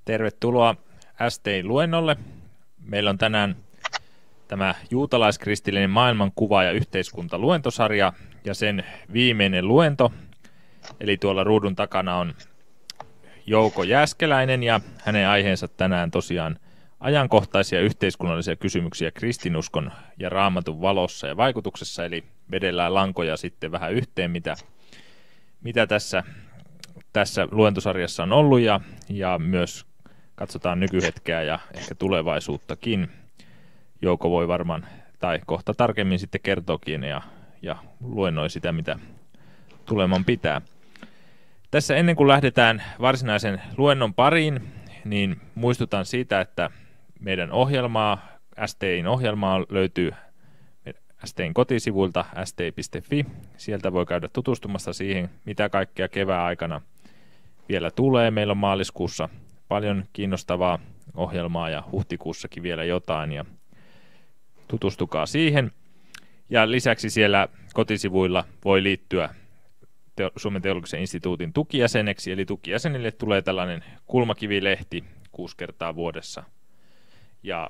Tervetuloa STI-luennolle. Meillä on tänään tämä juutalaiskristillinen maailmankuva ja yhteiskunta luentosarja ja sen viimeinen luento. Eli tuolla ruudun takana on Jouko Jääskeläinen ja hänen aiheensa tänään tosiaan ajankohtaisia yhteiskunnallisia kysymyksiä kristinuskon ja Raamatun valossa ja vaikutuksessa. Eli vedellään lankoja sitten vähän yhteen, mitä tässä luentosarjassa on ollut ja myös katsotaan nykyhetkeä ja ehkä tulevaisuuttakin. Jouko voi varmaan, tai kohta tarkemmin sitten kertookin ja luennoi sitä, mitä tuleman pitää. Tässä ennen kuin lähdetään varsinaisen luennon pariin, niin muistutan siitä, että meidän STI:n ohjelmaa löytyy STI:n kotisivuilta sti.fi. Sieltä voi käydä tutustumassa siihen, mitä kaikkea kevään aikana vielä tulee. Meillä on maaliskuussa paljon kiinnostavaa ohjelmaa ja huhtikuussakin vielä jotain ja tutustukaa siihen. Ja lisäksi siellä kotisivuilla voi liittyä Suomen teologisen instituutin tukijäseneksi, eli tukijäsenille tulee tällainen kulmakivilehti 6 kertaa vuodessa. Ja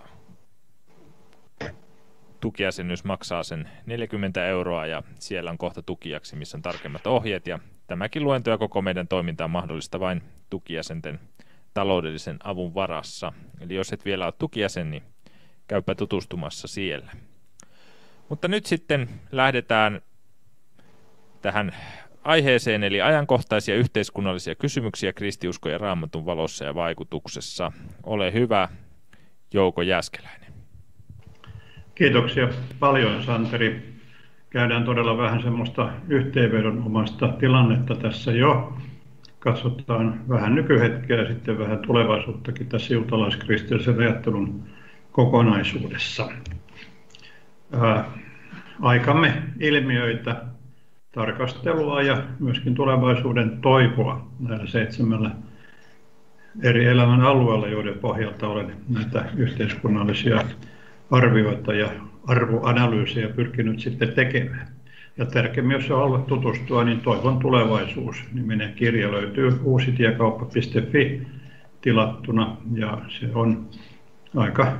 tukijäsenyys maksaa sen 40 € ja siellä on kohta tukijaksi, missä on tarkemmat ohjeet. Ja tämäkin luento ja koko meidän toiminta on mahdollista vain tukijäsenten taloudellisen avun varassa. Eli jos et vielä ole tukijäsen, niin käypä tutustumassa siellä. Mutta nyt sitten lähdetään tähän aiheeseen, eli ajankohtaisia yhteiskunnallisia kysymyksiä kristiuskon ja Raamatun valossa ja vaikutuksessa. Ole hyvä, Jouko Jääskeläinen. Kiitoksia paljon, Santeri. Käydään todella vähän semmoista yhteenvedonomaista tilannetta tässä jo. Katsotaan vähän nykyhetkeä ja sitten vähän tulevaisuuttakin tässä juutalaiskristillisen ajattelun kokonaisuudessa. Aikamme ilmiöitä, tarkastelua ja myöskin tulevaisuuden toivoa näillä 7 eri elämän alueella, joiden pohjalta olen näitä yhteiskunnallisia arvioita ja arvoanalyysejä pyrkinyt sitten tekemään. Ja tärkeämmin, jos on ollut tutustua, niin Toivon tulevaisuus -niminen kirja löytyy uusitiekauppa.fi tilattuna ja se on aika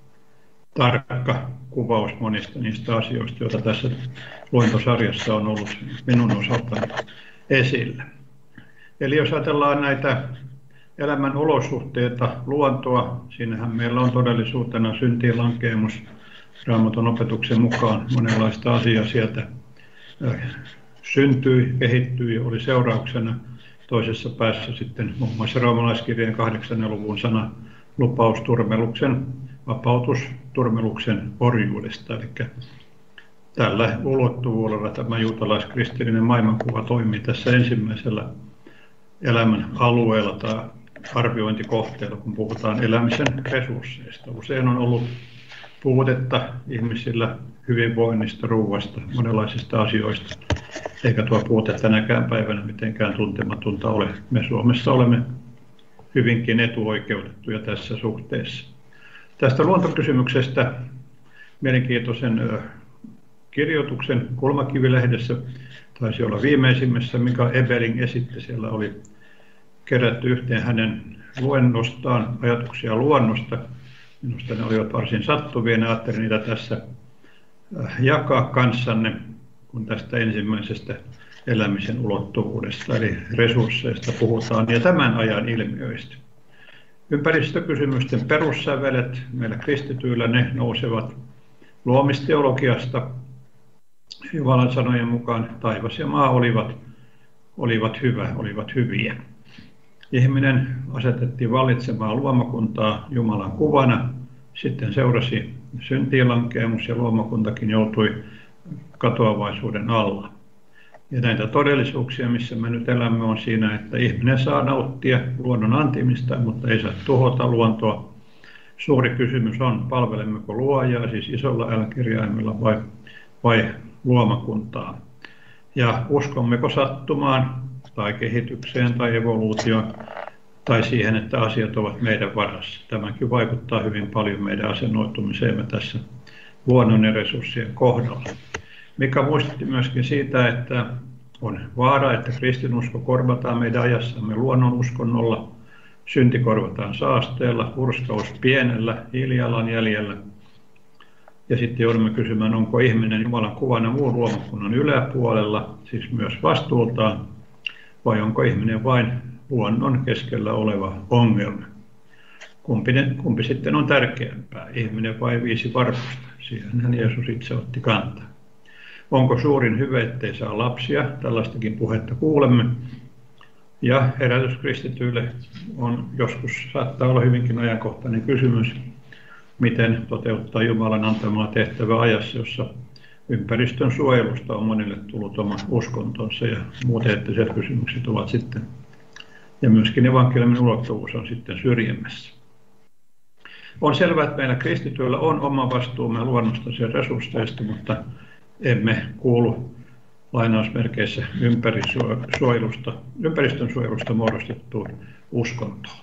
tarkka kuvaus monista niistä asioista, joita tässä luentosarjassa on ollut minun osaltani esillä. Eli jos ajatellaan näitä elämän olosuhteita, luontoa, siinähän meillä on todellisuutena syntiin lankeemus Raamatun opetuksen mukaan. Monenlaista asiaa sieltä syntyi, kehittyi ja oli seurauksena. Toisessa päässä sitten muun muassa roomalaiskirjeen 8. luvun sana lupaus turmeluksen, vapautus turmeluksen orjuudesta. Eli tällä ulottuvuudella tämä juutalaiskristillinen maailmankuva toimii tässä ensimmäisellä elämän alueella tai arviointikohteella, kun puhutaan elämisen resursseista. Usein on ollut puutetta ihmisillä hyvinvoinnista, ruuasta, monenlaisista asioista, eikä tuo puute tänäkään päivänä mitenkään tuntematonta ole. Me Suomessa olemme hyvinkin etuoikeutettuja tässä suhteessa. Tästä luontokysymyksestä mielenkiintoisen kirjoituksen Kulmakivilehdessä, taisi olla viimeisimmässä, Mika Ebeling esitti, siellä oli kerätty yhteen hänen luennostaan ajatuksia luonnosta. Minusta ne olivat varsin sattuvia ja ajattelin niitä tässä jakaa kanssanne, kun tästä ensimmäisestä elämisen ulottuvuudesta eli resursseista puhutaan ja tämän ajan ilmiöistä. Ympäristökysymysten perussävelet meillä kristityillä ne nousevat luomisteologiasta. Jumalan sanojen mukaan taivas ja maa olivat hyviä. Ihminen asetettiin vallitsemaan luomakuntaa Jumalan kuvana. Sitten seurasi syntiinlankeemus ja luomakuntakin joutui katoavaisuuden alla. Ja näitä todellisuuksia, missä me nyt elämme, on siinä, että ihminen saa nauttia luonnon antimista, mutta ei saa tuhota luontoa. Suuri kysymys on, palvelemmeko luojaa, siis isolla L-kirjaimella vai luomakuntaa. Ja uskommeko sattumaan tai kehitykseen tai evoluutioon tai siihen, että asiat ovat meidän varassa. Tämäkin vaikuttaa hyvin paljon meidän asennoitumiseemme tässä luonnon ja resurssien kohdalla. Mika muistutti myöskin siitä, että on vaara, että kristinusko korvataan meidän ajassamme luonnonuskonnolla. synti korvataan saasteella, hurskaus pienellä hiilijalanjäljellä. Ja sitten joudumme kysymään, onko ihminen Jumalan kuvana muun luomakunnan yläpuolella, siis myös vastuultaan, vai onko ihminen vain luonnon keskellä oleva ongelma. Kumpi sitten on tärkeämpää, ihminen vai 5 varpusta? Siihenhän Jeesus itse otti kantaa. Onko suurin hyve, ettei saa lapsia? Tällaistakin puhetta kuulemme. Ja herätyskristityille on joskus saattaa olla hyvinkin ajankohtainen kysymys, miten toteuttaa Jumalan antamaa tehtävää ajassa, jossa ympäristön suojelusta on monille tullut oma uskontonsa ja muut eettiset kysymykset ovat sitten, ja myöskin evankeliumin ulottuvuus on sitten syrjimmässä. On selvää, että meillä kristityillä on oma vastuumme luonnosta ja resursseista, mutta emme kuulu lainausmerkeissä ympäristön suojelusta muodostettuun uskontoon.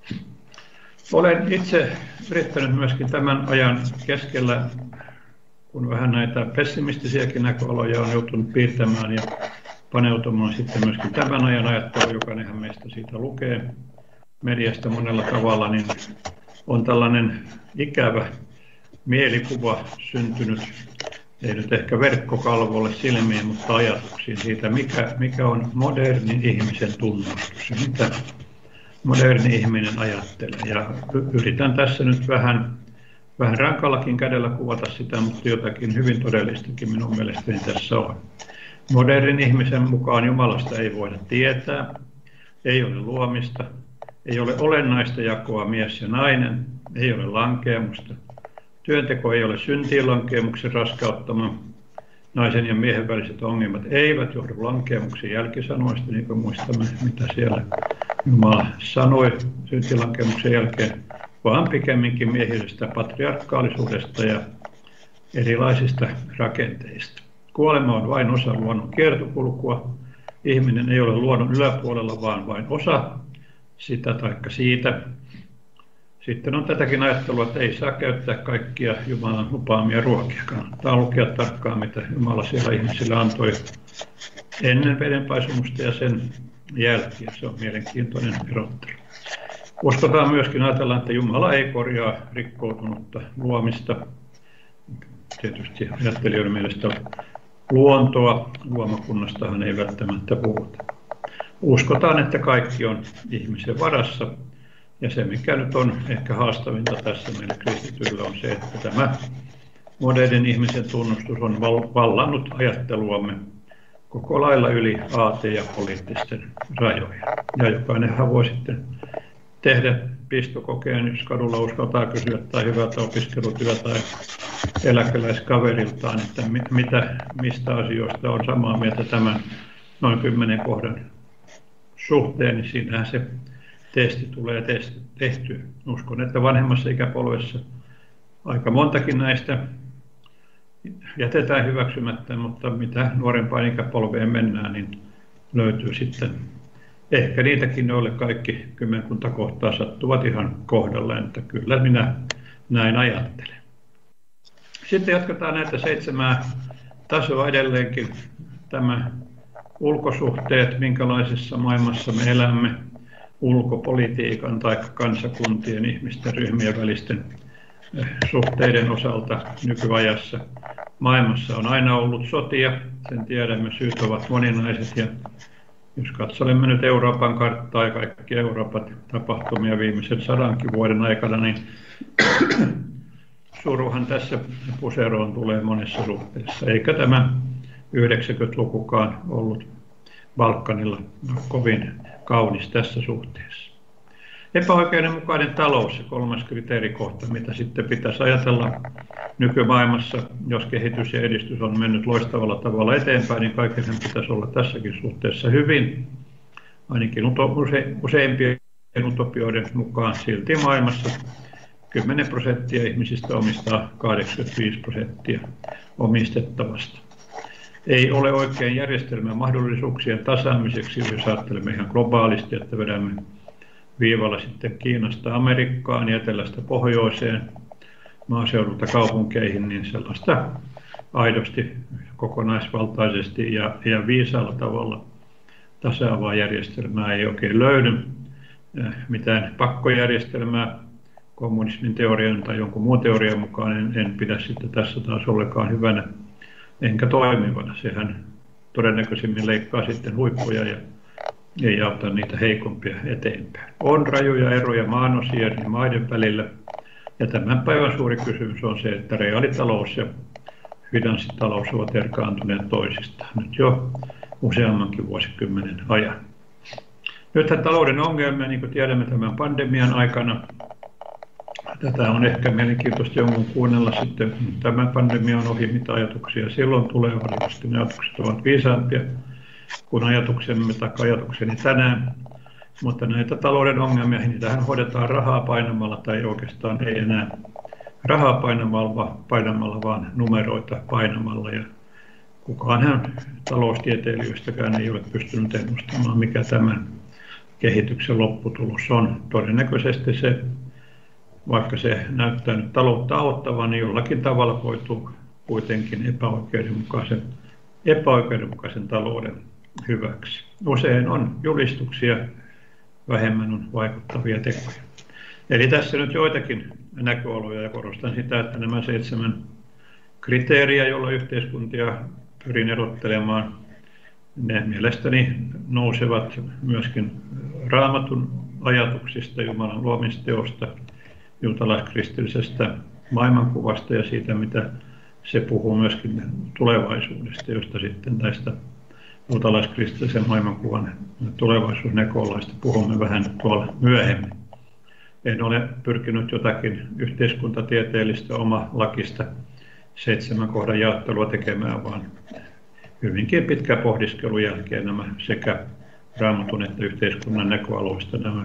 Olen itse yrittänyt myöskin tämän ajan keskellä, kun vähän näitä pessimistisiäkin näköaloja on joutunut piirtämään ja paneutumaan sitten myöskin tämän ajan ajatteluun, jokainenhan meistä siitä lukee mediasta monella tavalla, niin on tällainen ikävä mielikuva syntynyt, ei nyt ehkä verkkokalvolle silmiin, mutta ajatuksiin siitä, mikä on modernin ihmisen tunnustus ja mitä moderni ihminen ajattelee. Ja yritän tässä nyt vähän rankallakin kädellä kuvata sitä, mutta jotakin hyvin todellistakin minun mielestäni tässä on. Modernin ihmisen mukaan Jumalasta ei voida tietää, ei ole luomista, ei ole olennaista jakoa mies ja nainen, ei ole lankeemusta. Työnteko ei ole syntiinlankeemuksen raskauttama. Naisen ja miehen väliset ongelmat eivät johdu lankeemuksen jälkisanoista, niin kuin muistamme, mitä siellä Jumala sanoi syntiinlankeemuksen jälkeen, vaan pikemminkin miehisestä patriarkaalisuudesta ja erilaisista rakenteista. Kuolema on vain osa luonnon kiertokulkua. Ihminen ei ole luonnon yläpuolella, vaan vain osa sitä taikka siitä. Sitten on tätäkin ajattelua, että ei saa käyttää kaikkia Jumalan lupaamia ruokia. Kannattaa lukea tarkkaan, mitä Jumala siellä ihmisille antoi ennen vedenpaisumusta ja sen jälkeen. Se on mielenkiintoinen erottelu. Uskotaan myöskin, ajatellaan, että Jumala ei korjaa rikkoutunutta luomista. Tietysti ajattelijoiden mielestä luontoa luomakunnastahan ei välttämättä puhuta. Uskotaan, että kaikki on ihmisen varassa. Ja se, mikä nyt on ehkä haastavinta tässä meillä kristityillä, on se, että tämä modernin ihmisen tunnustus on vallannut ajatteluamme koko lailla yli aate- ja poliittisten rajojen. Ja jokainenhan voi sitten tehdä pistokokeen, jos kadulla uskaltaa kysyä tai hyvältä opiskelutyö tai eläkeläiskaveriltaan, että mistä asioista on samaa mieltä tämän noin 10 kohdan suhteen, niin siinähän se testi tulee tehtyä. Uskon, että vanhemmassa ikäpolvessa aika montakin näistä jätetään hyväksymättä, mutta mitä nuorempaan ikäpolveen mennään, niin löytyy sitten ehkä niitäkin, joille kaikki kymmenkunta kohtaa sattuvat ihan kohdalleen, että kyllä minä näin ajattelen. Sitten jatketaan näitä 7 tasoa edelleenkin. Tämä ulkosuhteet, minkälaisessa maailmassa me elämme, ulkopolitiikan tai kansakuntien, ihmisten, ryhmien välisten suhteiden osalta nykyajassa. Maailmassa on aina ollut sotia, sen tiedämme, syyt ovat moninaiset, ja jos katselemme nyt Euroopan karttaa ja kaikkia Euroopan tapahtumia viimeisen 100 vuoden aikana, niin suruhan tässä puseroon tulee monessa suhteessa, eikä tämä 90-lukukaan ollut Balkanilla kovin kaunis tässä suhteessa. Epäoikeudenmukainen talous, se 3. kriteerikohta, mitä sitten pitäisi ajatella nykymaailmassa, jos kehitys ja edistys on mennyt loistavalla tavalla eteenpäin, niin kaiken pitäisi olla tässäkin suhteessa hyvin. Ainakin useimpien utopioiden mukaan silti maailmassa 10% ihmisistä omistaa 85% omistettavasta. Ei ole oikein järjestelmän mahdollisuuksien tasaamiseksi, jos ajattelemme ihan globaalisti, että vedämme viivalla sitten Kiinasta Amerikkaan ja etelästä pohjoiseen, maaseudulta kaupunkeihin, niin sellaista aidosti, kokonaisvaltaisesti ja viisaalla tavalla tasaavaa järjestelmää ei oikein löydy. mitään pakkojärjestelmää kommunismin teorian tai jonkun muun teorian mukaan en pidä sitten tässä taas ollenkaan hyvänä enkä toimivana. Sehän todennäköisimmin leikkaa sitten huippuja ja ei auta niitä heikompia eteenpäin. On rajuja eroja maanosien ja maiden välillä. Ja tämän päivän suuri kysymys on se, että reaalitalous ja finanssitalous ovat erkaantuneet toisistaan nyt jo useammankin vuosikymmenen ajan. Nythän talouden ongelmia, niin kuin tiedämme tämän pandemian aikana, tätä on ehkä mielenkiintoista jonkun kuunnella sitten, kun tämä pandemia on ohi, mitä ajatuksia silloin tulee. Varmasti ne ajatukset ovat viisaampia kuin ajatuksemme tai ajatukseni tänään. Mutta näitä talouden ongelmia, niitähän hoidetaan rahaa painamalla tai oikeastaan ei enää rahaa painamalla, vaan numeroita painamalla. Ja kukaanhan taloustieteilijöistäkään ei ole pystynyt ennustamaan, mikä tämän kehityksen lopputulos on. Todennäköisesti se, vaikka se näyttää nyt taloutta auttavan, niin jollakin tavalla koituu kuitenkin epäoikeudenmukaisen talouden hyväksi. Usein on julistuksia, vähemmän on vaikuttavia tekoja. Eli tässä nyt joitakin näköaloja ja korostan sitä, että nämä 7 kriteeriä, joilla yhteiskuntia pyrin erottelemaan, ne mielestäni nousevat myöskin Raamatun ajatuksista, Jumalan luomisteosta, juutalaiskristillisestä maailmankuvasta ja siitä, mitä se puhuu myöskin tulevaisuudesta, josta sitten tästä juutalaiskristillisen maailmankuvan tulevaisuusnäköalaista puhumme vähän tuolla myöhemmin. En ole pyrkinyt jotakin yhteiskuntatieteellistä omalakista 7 kohdan jaottelua tekemään, vaan hyvinkin pitkä pohdiskelun jälkeen nämä sekä Raamatun että yhteiskunnan näköaloista nämä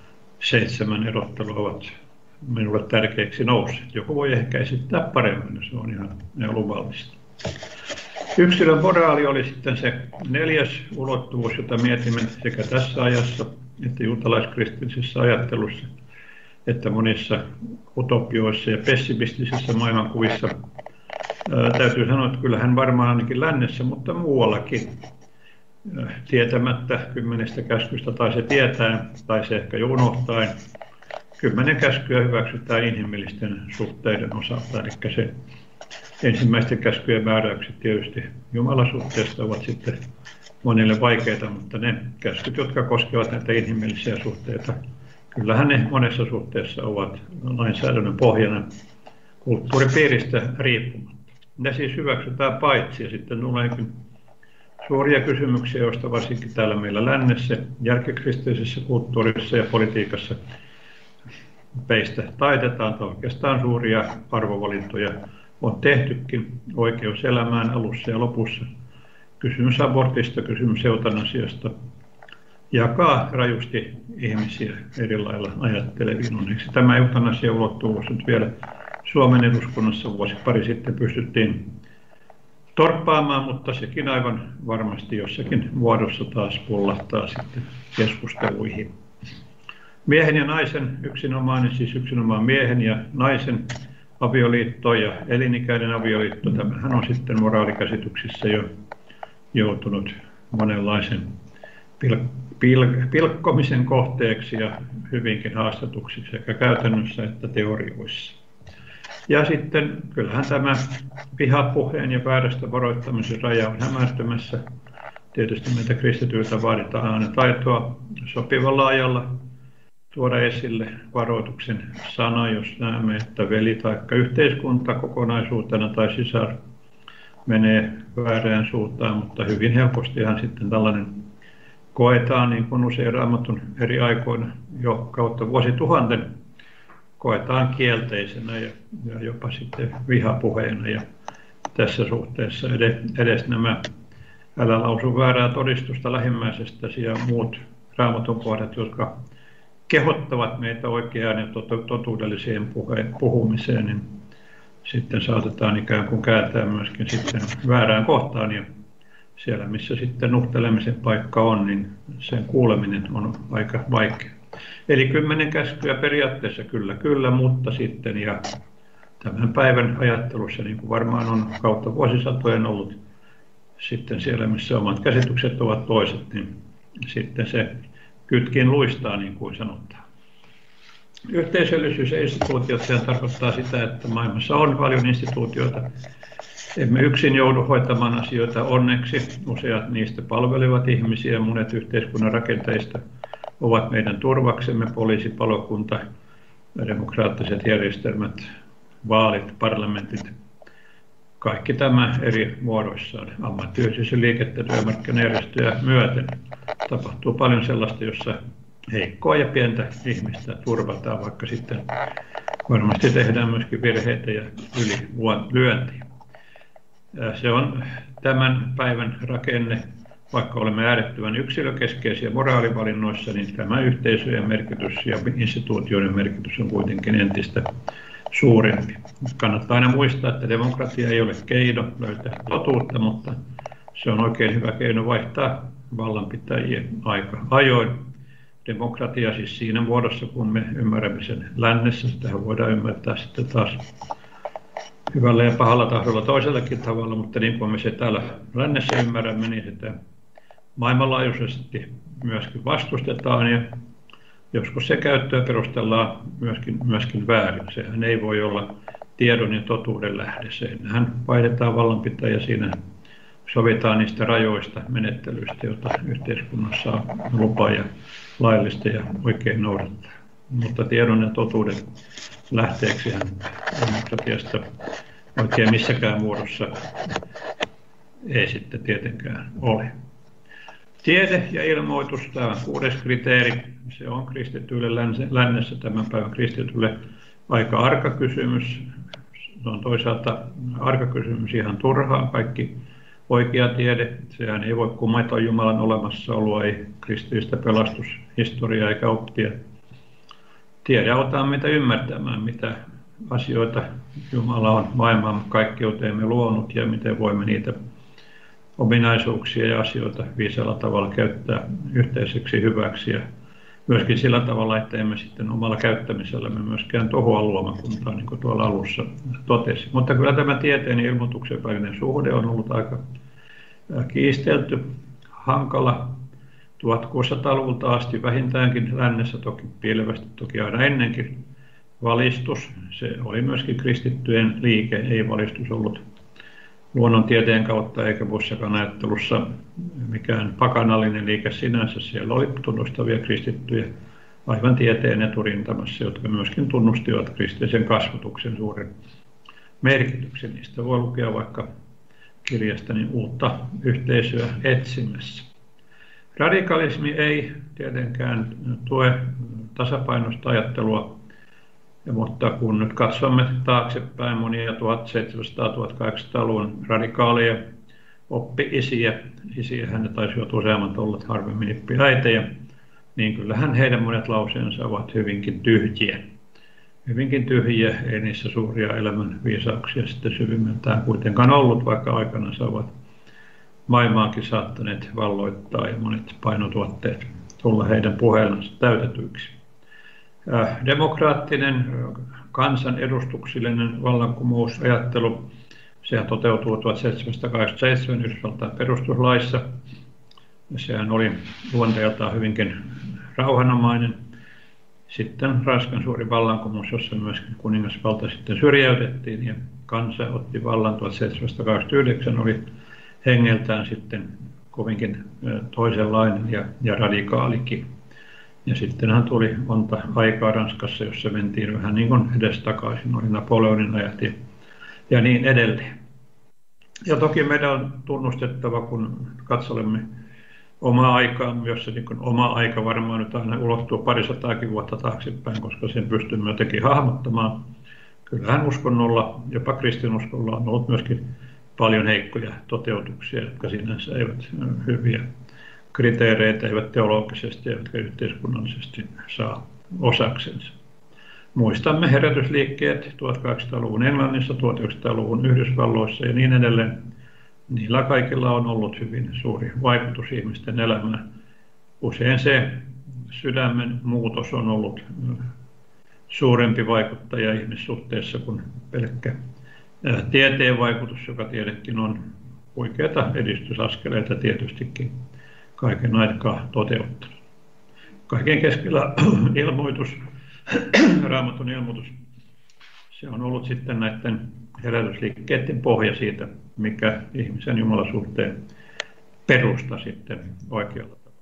7 erottelua ovat minulle tärkeiksi nousseet. Joku voi ehkä esittää paremmin, se on ihan luvallista. Yksilön moraali oli sitten se 4. ulottuvuus, jota mietimme sekä tässä ajassa että juutalaiskristillisessä ajattelussa, että monissa utopioissa ja pessimistisissä maailmankuvissa. Täytyy sanoa, että kyllähän varmaan ainakin lännessä, mutta muuallakin tietämättä 10 käskystä tai se tietää tai se ehkä jo unohtaen. 10 käskyä hyväksytään inhimillisten suhteiden osalta, eli se ensimmäisten käskyjen määräykset tietysti Jumalasuhteesta ovat sitten monille vaikeita, mutta ne käskyt, jotka koskevat näitä inhimillisiä suhteita, kyllähän ne monessa suhteessa ovat lainsäädännön pohjana kulttuuripiiristä riippumatta. Ne siis hyväksytään paitsi ja sitten tuleekin suuria kysymyksiä, joista varsinkin täällä meillä lännessä, järkikristillisessä kulttuurissa ja politiikassa peistä taitetaan, tai oikeastaan suuria arvovalintoja on tehtykin oikeus elämään alussa ja lopussa. Kysymys abortista, kysymys eutanasiasta jakaa rajusti ihmisiä eri lailla ajatteleviin. Onneksi tämä eutanasia-ulottuvuus nyt vielä Suomen eduskunnassa vuosi pari sitten pystyttiin torppaamaan, mutta sekin aivan varmasti jossakin muodossa taas pullahtaa sitten keskusteluihin. Miehen ja naisen yksinomainen, siis yksinomaan miehen ja naisen avioliitto ja elinikäinen avioliitto, tämähän on sitten moraalikäsityksissä jo joutunut monenlaisen pilkkomisen kohteeksi ja hyvinkin haastatuksi sekä käytännössä että teorioissa. Ja sitten kyllähän tämä vihapuheen ja väärästä varoittamisen raja on hämärtymässä. Tietysti meitä kristityiltä vaaditaan aina taitoa sopivalla ajalla tuoda esille varoituksen sana, jos näemme, että veli tai yhteiskunta kokonaisuutena tai sisar menee väärään suuntaan, mutta hyvin helpostihan sitten tällainen koetaan, niin kuin usein Raamatun eri aikoina jo kautta vuosituhanten, koetaan kielteisenä ja jopa sitten vihapuheena. Ja tässä suhteessa edes nämä älä lausu väärää todistusta lähimmäisestäsi ja muut Raamatun kohdat, jotka kehottavat meitä oikeaan ja totuudelliseen puhumiseen, niin sitten saatetaan ikään kuin kääntää myöskin sitten väärään kohtaan. Ja siellä, missä sitten nuhtelemisen paikka on, niin sen kuuleminen on aika vaikea. Eli 10 käskyä periaatteessa kyllä, mutta sitten ja tämän päivän ajattelussa, niin kuin varmaan on kautta vuosisatojen ollut sitten siellä, missä omat käsitykset ovat toiset, niin sitten se kytkin luistaa, niin kuin sanotaan. Yhteisöllisyys ja instituutiot, se tarkoittaa sitä, että maailmassa on paljon instituutioita. Emme yksin joudu hoitamaan asioita onneksi. Useat niistä palvelevat ihmisiä, monet yhteiskunnan rakenteista ovat meidän turvaksemme, poliisi, palokunta, demokraattiset järjestelmät, vaalit, parlamentit. Kaikki tämä eri muodoissaan, ammattiyhdistysliikettä, työmarkkinajärjestöjä myöten. Tapahtuu paljon sellaista, jossa heikkoa ja pientä ihmistä turvataan, vaikka sitten varmasti tehdään myöskin virheitä ja ylilyöntiä. Se on tämän päivän rakenne, vaikka olemme äärettömän yksilökeskeisiä moraalivalinnoissa, niin tämä yhteisöjen merkitys ja instituutioiden merkitys on kuitenkin entistä suurempi. Kannattaa aina muistaa, että demokratia ei ole keino löytää totuutta, mutta se on oikein hyvä keino vaihtaa vallanpitäjien aika ajoin. Demokratia siis siinä muodossa, kun me ymmärrämme sen lännessä, sitähän voidaan ymmärtää sitten taas hyvällä ja pahalla tahdolla toisellakin tavalla, mutta niin kuin me se täällä lännessä ymmärrämme, niin sitä maailmanlaajuisesti myöskin vastustetaan ja joskus se käyttöä perustellaan myöskin väärin. Sehän ei voi olla tiedon ja totuuden lähde. Siinähän vaihdetaan vallanpitäjä, siinä sovitaan niistä rajoista, menettelyistä, joita yhteiskunnassa on lupa ja laillista ja oikein noudattaa. Mutta tiedon ja totuuden lähteeksihän demokratiasta oikein missäkään muodossa ei sitten tietenkään ole. Tiede ja ilmoitus, tämä on 6. kriteeri. Se on kristityille lännessä tämän päivän kristityille aika arka kysymys. Se on toisaalta arka kysymys ihan turhaan. Kaikki oikea tiede, sehän ei voi kumata Jumalan olemassaoloa, ei kristillistä pelastushistoriaa eikä oppia. Tiede auttaa meitä ymmärtämään, mitä asioita Jumala on maailman kaikkeuteemme luonut ja miten voimme niitä ominaisuuksia ja asioita viisaalla tavalla käyttää yhteiseksi hyväksi ja myöskin sillä tavalla, että emme sitten omalla käyttämisellämme myöskään tuhoa luomakuntaa, niin kuin tuolla alussa totesi. Mutta kyllä tämä tieteen ja ilmoituksen välinen suhde on ollut aika kiistelty, hankala. 1600-luvulta asti vähintäänkin lännessä, toki piilevästi, toki aina ennenkin. Valistus, se oli myöskin kristittyjen liike, ei valistus ollut luonnontieteen kautta eikä Bussakan ajattelussa mikään pakanallinen liike sinänsä. Siellä oli tunnustavia kristittyjä aivan tieteen eturintamassa, jotka myöskin tunnustivat kristillisen kasvatuksen suuren merkityksen. Niistä voi lukea vaikka kirjastani Uutta yhteisöä etsimässä. Radikalismi ei tietenkään tue tasapainoista ajattelua, mutta kun nyt katsomme taaksepäin monia 1700-1800-luvun radikaaleja oppi-isiä, isiähän ne taisivat useammat olleet harvemmin nippiäitejä, niin kyllähän heidän monet lauseensa ovat hyvinkin tyhjiä. Hyvinkin tyhjiä, ei niissä suuria elämän viisauksia sitten syvimmältään kuitenkaan ollut, vaikka aikanaan ovat maailmaankin saattaneet valloittaa ja monet painotuotteet tulla heidän puheellansa täytetyiksi. Demokraattinen, kansanedustuksellinen vallankumousajattelu, sehän toteutuu 1787 Yhdysvaltain perustuslaissa. Sehän oli luonteeltaan hyvinkin rauhanomainen. Sitten Ranskan suuri vallankumous, jossa myöskin kuningasvalta sitten syrjäytettiin ja kansa otti vallan 1789, oli hengeltään sitten kovinkin toisenlainen ja radikaalikin. Ja sittenhän tuli monta aikaa Ranskassa, jossa mentiin vähän niin kuin edestakaisin, oli Napoleonin ajat ja niin edelleen. Ja toki meidän on tunnustettava, kun katselemme omaa aikaa, jossa niin kuin oma aika varmaan nyt aina ulottuu parisataakin vuotta taaksepäin, koska sen pystymme jotenkin hahmottamaan. Kyllähän uskonnolla, jopa kristinuskolla on ollut myöskin paljon heikkoja toteutuksia, jotka sinänsä eivät hyviä kriteereitä, eivät teologisesti eivätkä yhteiskunnallisesti saa osaksensa. Muistamme herätysliikkeet 1800-luvun Englannissa, 1900-luvun Yhdysvalloissa ja niin edelleen. Niillä kaikilla on ollut hyvin suuri vaikutus ihmisten elämään. Usein se sydämen muutos on ollut suurempi vaikuttaja ihmissuhteessa kuin pelkkä tieteen vaikutus, joka tiedekin on huikeita edistysaskeleita tietystikin kaiken aikaa toteuttanut. kaiken keskellä ilmoitus, Raamatun ilmoitus, se on ollut sitten näiden herätysliikkeiden pohja siitä, mikä ihmisen Jumalasuhteen perusta sitten oikealla tavalla.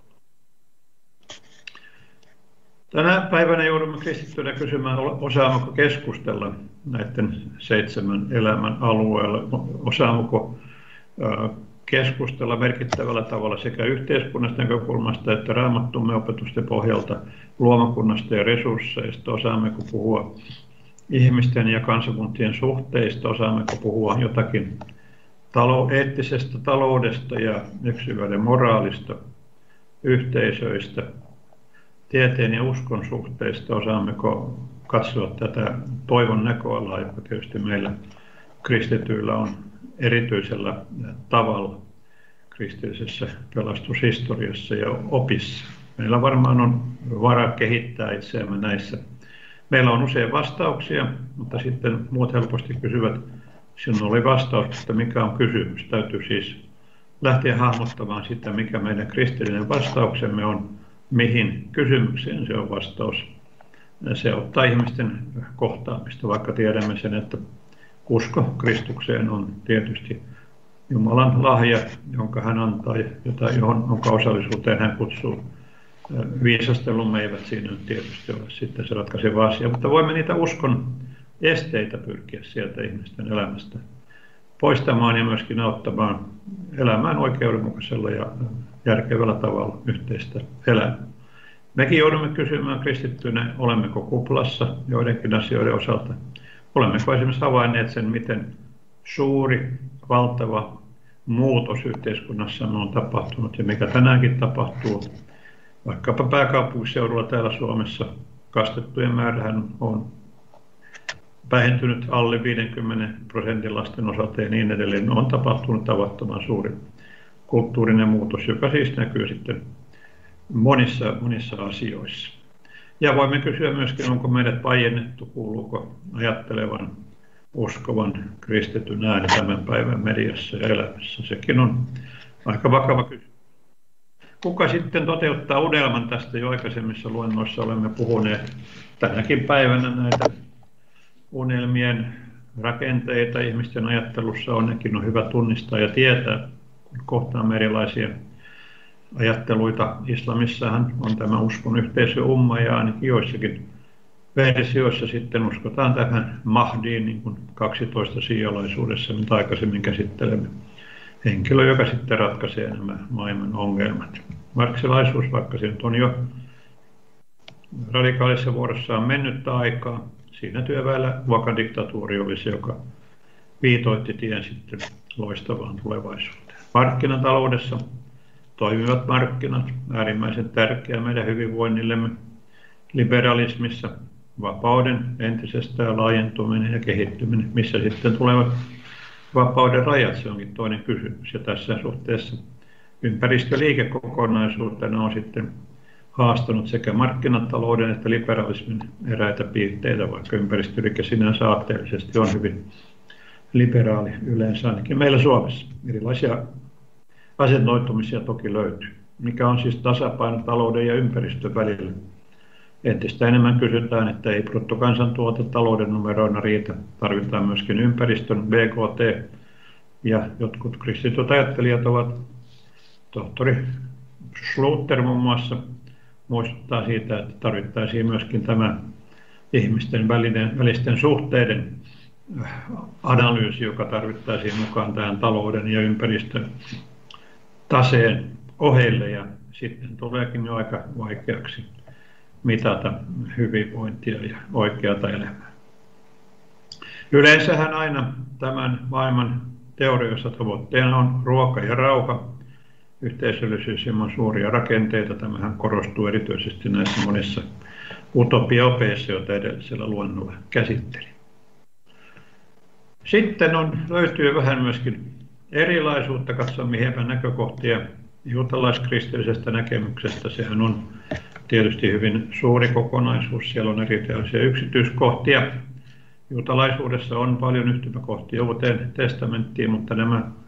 Tänä päivänä joudumme kristittynä kysymään, osaammeko keskustella näiden 7 elämän alueella, osaammeko keskustella merkittävällä tavalla sekä yhteiskunnasta näkökulmasta että raamattumme opetusten pohjalta, luomakunnasta ja resursseista, osaammeko puhua ihmisten ja kansakuntien suhteista, osaammeko puhua jotakin eettisestä taloudesta ja yksilöiden moraalista, yhteisöistä, tieteen ja uskon suhteista, osaammeko katsoa tätä toivon näköalaa, joka tietysti meillä kristityillä on erityisellä tavalla kristillisessä pelastushistoriassa ja opissa. Meillä varmaan on varaa kehittää itseämme näissä. Meillä on usein vastauksia, mutta sitten muut helposti kysyvät, sinun oli vastaus, että mikä on kysymys. Täytyy siis lähteä hahmottamaan sitä, mikä meidän kristillinen vastauksemme on, mihin kysymykseen se on vastaus. Se ottaa ihmisten kohtaamista, vaikka tiedämme sen, että usko Kristukseen on tietysti Jumalan lahja, jonka hän antaa, jonka osallisuuteen hän kutsuu. Viisastelumme eivät siinä tietysti ole sitten se ratkaiseva asia, mutta voimme niitä uskon esteitä pyrkiä sieltä ihmisten elämästä poistamaan ja myöskin auttamaan elämään oikeudenmukaisella ja järkevällä tavalla yhteistä elämää. Mekin joudumme kysymään kristittyinä, olemmeko kuplassa joidenkin asioiden osalta. Olemmeko esimerkiksi havainneet sen, miten suuri, valtava muutos yhteiskunnassamme on tapahtunut ja mikä tänäänkin tapahtuu. Vaikkapa pääkaupunkiseudulla täällä Suomessa kastettujen määrähän on vähentynyt alle 50% lasten osalta ja niin edelleen. On tapahtunut tavattoman suuri kulttuurinen muutos, joka siis näkyy sitten monissa asioissa. Ja voimme kysyä myöskin, onko meidät vaiennettu, kuuluuko ajattelevan, uskovan, kristityn ääni tämän päivän mediassa ja elämässä. Sekin on aika vakava kysymys. Kuka sitten toteuttaa unelman tästä? Jo aikaisemmissa luennoissa olemme puhuneet tänäkin päivänä näitä unelmien rakenteita ihmisten ajattelussa on, nekin on hyvä tunnistaa ja tietää, kun kohtaamme erilaisia ajatteluita. Islamissahan on tämä uskon yhteisö umma ja ainakin joissakin versioissa sitten uskotaan tähän Mahdiin, niin kuin 12 siialaisuudessa, mitä aikaisemmin käsittelemme. Henkilö, joka sitten ratkaisee nämä maailman ongelmat. Marksilaisuus, vaikka se nyt on jo radikaalissa vuorossaan mennyttä aikaa, siinä työväellä vakadiktatuuri oli se, joka viitoitti tien sitten loistavaan tulevaisuuteen. Markkinataloudessa toimivat markkinat, äärimmäisen tärkeä meidän hyvinvoinnillemme. Liberalismissa vapauden entisestään laajentuminen ja kehittyminen, missä sitten tulevat vapauden rajat, se onkin toinen kysymys. Ja tässä suhteessa ympäristöliike kokonaisuutena on sitten haastanut sekä markkinatalouden että liberalismin eräitä piirteitä, vaikka ympäristöliike sinänsä aatteellisesti on hyvin liberaali yleensä, ainakin meillä Suomessa. Erilaisia asennoitumisia toki löytyy. Mikä on siis tasapaino talouden ja ympäristön välillä? Entistä enemmän kysytään, että ei bruttokansantuote talouden numeroina riitä. Tarvitaan myöskin ympäristön BKT. Ja jotkut kristityt ajattelijat ovat, tohtori Schluter muun muassa, muistuttaa siitä, että tarvittaisiin myöskin tämä ihmisten välisten suhteiden analyysi, joka tarvittaisiin mukaan tähän talouden ja ympäristön taseen ohelle. Ja sitten tuleekin jo aika vaikeaksi mitata hyvinvointia ja oikeata elämää. Yleensähän aina tämän maailman teorioissa tavoitteena on ruoka ja rauha, yhteisöllisyys ilman suuria rakenteita. Tämähän korostuu erityisesti näissä monissa utopia-opeissa, joita edellisellä luennolla käsittelin. Sitten löytyy vähän myöskin erilaisuutta, katsomme hieman näkökohtia juutalaiskristillisestä näkemyksestä. Sehän on tietysti hyvin suuri kokonaisuus, siellä on erilaisia yksityiskohtia. Juutalaisuudessa on paljon yhtymäkohtia Uuteen testamenttiin, mutta nämä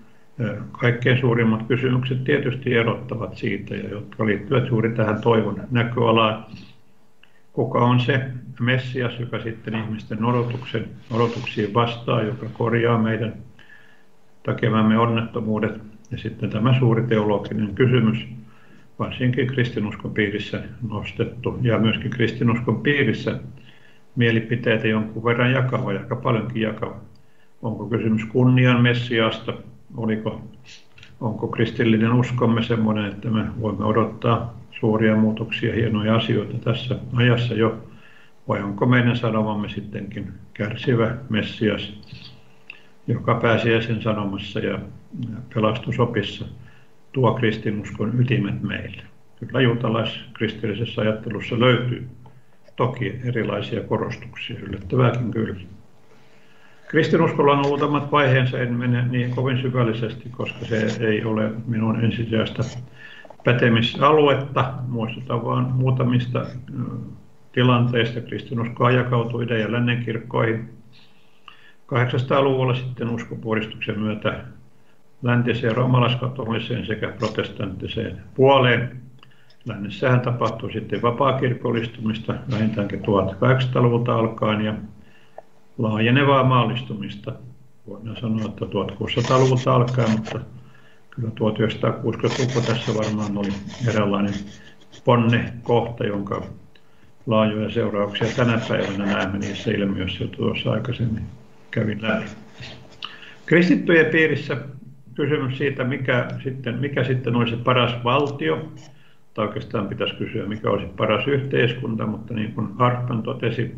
Kaikkein suurimmat kysymykset tietysti erottavat siitä, ja jotka liittyvät juuri tähän toivon näköalaan. Kuka on se Messias, joka sitten ihmisten odotuksiin vastaa, joka korjaa meidän tekemämme onnettomuudet. Ja sitten tämä suuri teologinen kysymys, varsinkin kristinuskon piirissä nostettu, ja myöskin kristinuskon piirissä mielipiteitä jonkun verran jakava, aika paljonkin jakava. Onko kysymys kunnian Messiasta? Onko kristillinen uskomme semmoinen, että me voimme odottaa suuria muutoksia, hienoja asioita tässä ajassa jo, vai onko meidän sanomamme sittenkin kärsivä Messias, joka pääsiäisen sanomassa ja pelastusopissa tuo kristinuskon ytimet meille? Kyllä juutalaiskristillisessä ajattelussa löytyy toki erilaisia korostuksia, yllättävääkin kyllä. Kristinuskolla on muutamat vaiheensa, en mene niin kovin syvällisesti, koska se ei ole minun ensisijaista pätemisaluetta. Muistutan vain muutamista tilanteista. Kristinuskoa jakautui idän ja lännen kirkkoihin. 800-luvulla sitten uskopuhdistuksen myötä läntiseen roomalaiskatoliseen sekä protestanttiseen puoleen. Lännessähän tapahtui sitten vapaakirkollistumista vähintäänkin 1800-luvulta alkaen ja laajenevaa maallistumista. Voidaan sanoa, että 1600-luvulta alkaen, mutta kyllä 1960-luku tässä varmaan oli eräänlainen ponnekohta, jonka laajoja seurauksia tänä päivänä näemme niissä ilmiöissä, joita tuossa aikaisemmin kävin läpi. Kristittyjen piirissä kysymys siitä, mikä sitten olisi paras valtio, tai oikeastaan pitäisi kysyä, mikä olisi paras yhteiskunta, mutta niin kuin Hartman totesi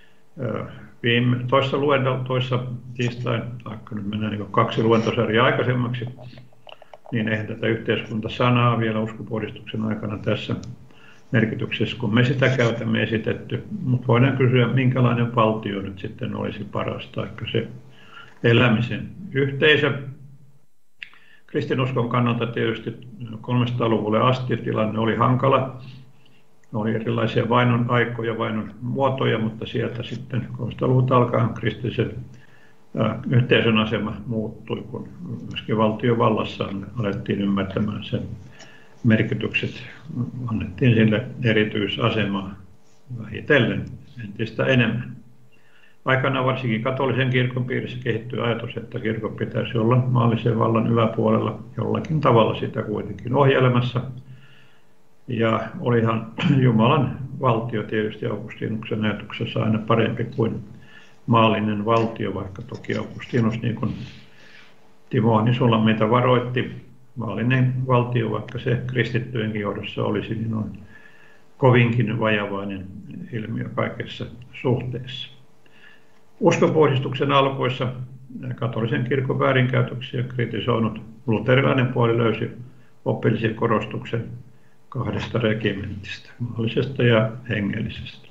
toissa tiistain, vaikka nyt mennään niin 2 luentosarjaa aikaisemmaksi, niin eihän tätä yhteiskuntasanaa vielä uskopuhdistuksen aikana tässä merkityksessä, kun me sitä käytämme esitetty, mutta voidaan kysyä, minkälainen valtio nyt sitten olisi paras, taikka se elämisen yhteisö. Kristinuskon kannalta tietysti 300-luvulle asti tilanne oli hankala. Oli erilaisia vainon aikoja, vainon muotoja, mutta sieltä sitten 300-luvulta alkaen kristillisen yhteisön asema muuttui, kun myöskin valtiovallassa alettiin ymmärtämään sen merkitykset. Annettiin sille erityisasemaa vähitellen entistä enemmän. Aikanaan varsinkin katolisen kirkon piirissä kehittyi ajatus, että kirkon pitäisi olla maallisen vallan yläpuolella jollakin tavalla sitä kuitenkin ohjelmassa. Ja olihan Jumalan valtio tietysti Augustinuksen ajatuksessa aina parempi kuin maallinen valtio, vaikka toki Augustinus, niin kuin Timo Anisulla meitä varoitti, maallinen valtio, vaikka se kristittyjenkin johdossa olisi, niin on kovinkin vajavainen ilmiö kaikessa suhteessa. Uskonpuhdistuksen alkuissa katolisen kirkon väärinkäytöksiä kritisoinut luterilainen puoli löysi opillisen korostuksen 2 regimentistä, maallisesta ja hengellisestä.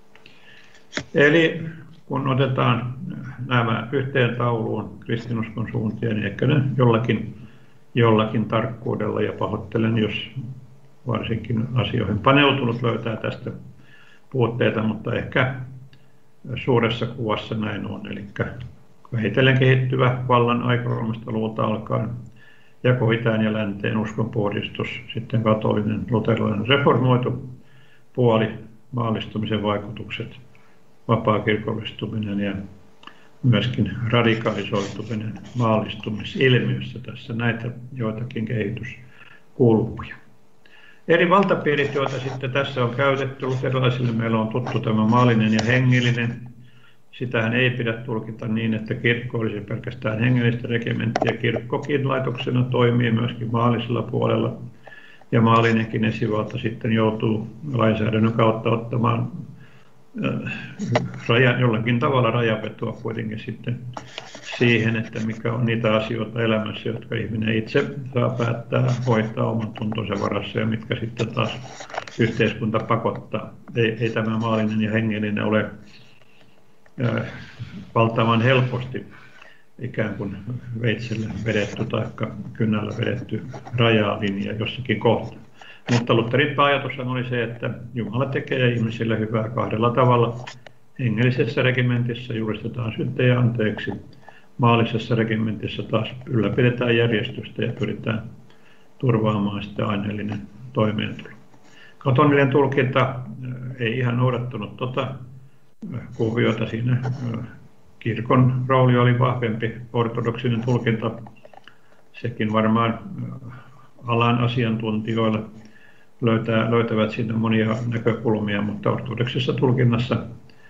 Eli kun otetaan nämä yhteen tauluun kristinuskon suuntia, niin ehkä ne jollakin tarkkuudella, ja pahoittelen, jos varsinkin asioihin paneutunut löytää tästä puutteita, mutta ehkä suuressa kuvassa näin on. Eli vähitellen kehittyvä vallan aika 300-luvulta alkaen, jako itään ja länteen, uskonpuhdistus, sitten katolinen, luterilainen, reformoitu puoli, maallistumisen vaikutukset, vapaakirkollistuminen ja myöskin radikalisoituminen maallistumisilmiössä. Tässä näitä joitakin kehityskulkuja. Eri valtapiirit, joita sitten tässä on käytetty, luterilaisille meillä on tuttu tämä maallinen ja hengellinen. Sitähän ei pidä tulkita niin, että kirkko olisi pelkästään hengellistä regimenttiä. Kirkkokin laitoksena toimii myöskin maallisella puolella. Ja maallinenkin esivalta sitten joutuu lainsäädännön kautta ottamaan jollakin tavalla rajanvetoa kuitenkin sitten siihen, että mikä on niitä asioita elämässä, jotka ihminen itse saa päättää hoitaa oman tuntonsa varassa ja mitkä sitten taas yhteiskunta pakottaa. Ei tämä maallinen ja hengellinen ole valtavan helposti ikään kuin veitsellä vedetty tai kynnällä vedetty rajalinja jossakin kohtaa. Mutta Lutherin ajatushan oli se, että Jumala tekee ihmisille hyvää 2 tavalla. Hengellisessä regimentissä julistetaan syntejä anteeksi, maallisessa regimentissä taas ylläpidetään järjestystä ja pyritään turvaamaan sitten aineellinen toimeentulo. Katolinen tulkinta ei ihan noudattanut kuviota siinä. Kirkon rooli oli vahvempi, ortodoksinen tulkinta, sekin varmaan alan asiantuntijoilla löytävät siinä monia näkökulmia, mutta ortodoksisessa tulkinnassa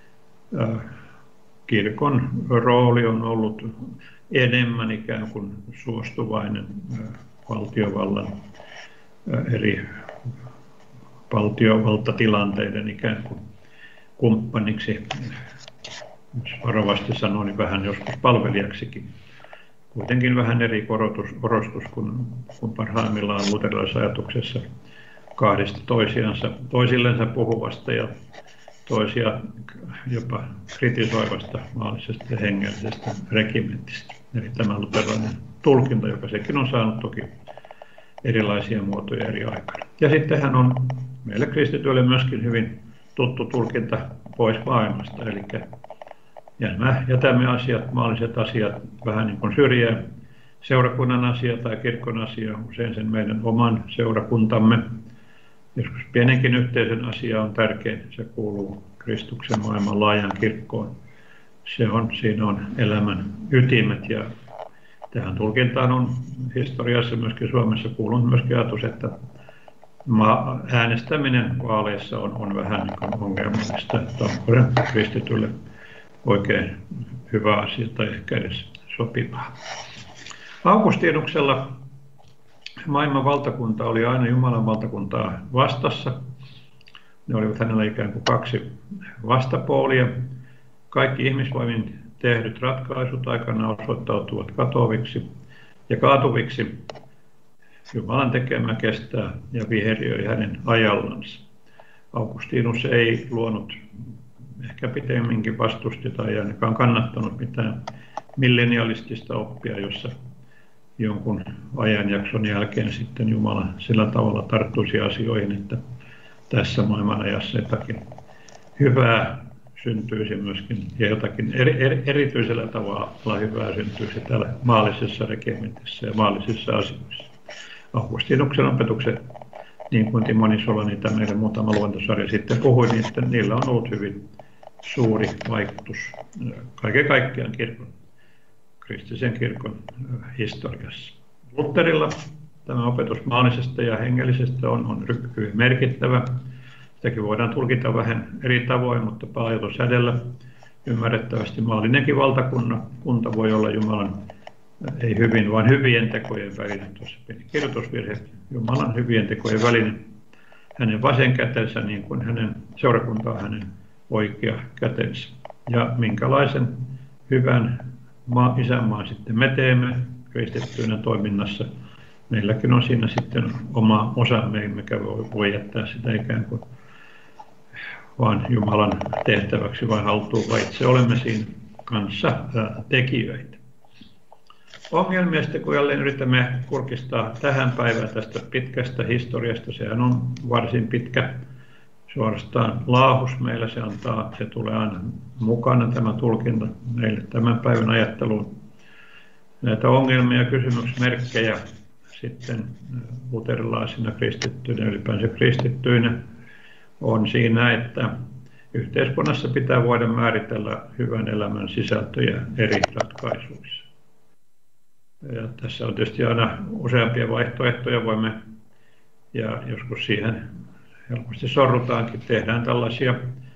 kirkon rooli on ollut enemmän ikään kuin suostuvainen valtiovallan eri valtiovaltatilanteiden ikään kuin kumppaniksi, jos varovasti sanoo, niin vähän joskus palvelijaksikin. Kuitenkin vähän eri korostus kuin parhaimmillaan luterilaisessa ajatuksessa kahdesta toisillensa puhuvasta ja toisia jopa kritisoivasta maallisesta ja hengellisestä regimentistä. Eli tämä luterilainen tulkinta, joka sekin on saanut toki erilaisia muotoja eri aikana. Ja sittenhän on meille kristityille myöskin hyvin tuttu tulkinta pois maailmasta, eli jätämme asiat, maalliset asiat vähän niin kuin syrjään. Seurakunnan asia tai kirkon asia, usein sen meidän oman seurakuntamme. Joskus pienenkin yhteisön asia on tärkein, se kuuluu Kristuksen maailman laajan kirkkoon. Siinä on elämän ytimet ja tähän tulkintaan on historiassa myöskin Suomessa kuulunut myöskin ajatus, että äänestäminen vaaleissa on vähän niin kuin ongelmallista, että onko kristitylle oikein hyvä asia tai ehkä edes sopivaa. Augustinuksella maailman valtakunta oli aina Jumalan valtakuntaa vastassa. Ne olivat hänellä ikään kuin kaksi vastapuolia. Kaikki ihmisvoimin tehdyt ratkaisut aikanaan osoittautuvat katoaviksi ja kaatuviksi. Jumalan tekemä kestää ja viheriöi hänen ajallansa. Augustinus ei luonut, ehkä pitemminkin vastusti tai ainakaan kannattanut mitään millenialistista oppia, jossa jonkun ajanjakson jälkeen sitten Jumala sillä tavalla tarttuisi asioihin, että tässä maailmanajassa jotakin hyvää syntyisi myöskin ja jotakin erityisellä tavalla hyvää syntyisi täällä maallisessa regimentissä ja maallisissa asioissa. Augustinuksen opetukset, niin kuin Timo Nisola niitä meille muutama luentosarja sitten puhui, niin niillä on ollut hyvin suuri vaikutus kaiken kaikkiaan kristillisen kirkon historiassa. Lutherilla tämä opetus maallisesta ja hengellisestä on hyvin merkittävä. Sitäkin voidaan tulkita vähän eri tavoin, mutta paljotussädellä ymmärrettävästi maallinenkin valtakunta voi olla Jumalan, ei hyvin, vaan hyvien tekojen väline. Tuossa pieni kirjoitusvirhe, Jumalan hyvien tekojen väline. Hänen vasen kätensä, niin kuin hänen seurakunta on hänen oikea kätensä. Ja minkälaisen hyvän isänmaan sitten me teemme kristittyinä toiminnassa. Meilläkin on siinä sitten oma osamme, emmekä voi jättää sitä ikään kuin vaan Jumalan tehtäväksi vai haltuun, vaan itse olemme siinä kanssa tekijöitä. Ongelmia sitten, kun jälleen yritämme kurkistaa tähän päivään tästä pitkästä historiasta, sehän on varsin pitkä, suorastaan laahus meillä, se tulee aina mukana tämä tulkinta meille tämän päivän ajatteluun. Näitä ongelmia ja kysymysmerkkejä sitten luterilaisina kristittyinä, ylipäänsä kristittyinä, on siinä, että yhteiskunnassa pitää voida määritellä hyvän elämän sisältöjä eri ratkaisuissa. Ja tässä on tietysti aina useampia vaihtoehtoja, ja joskus siihen helposti sorrutaankin, tehdään tällaisia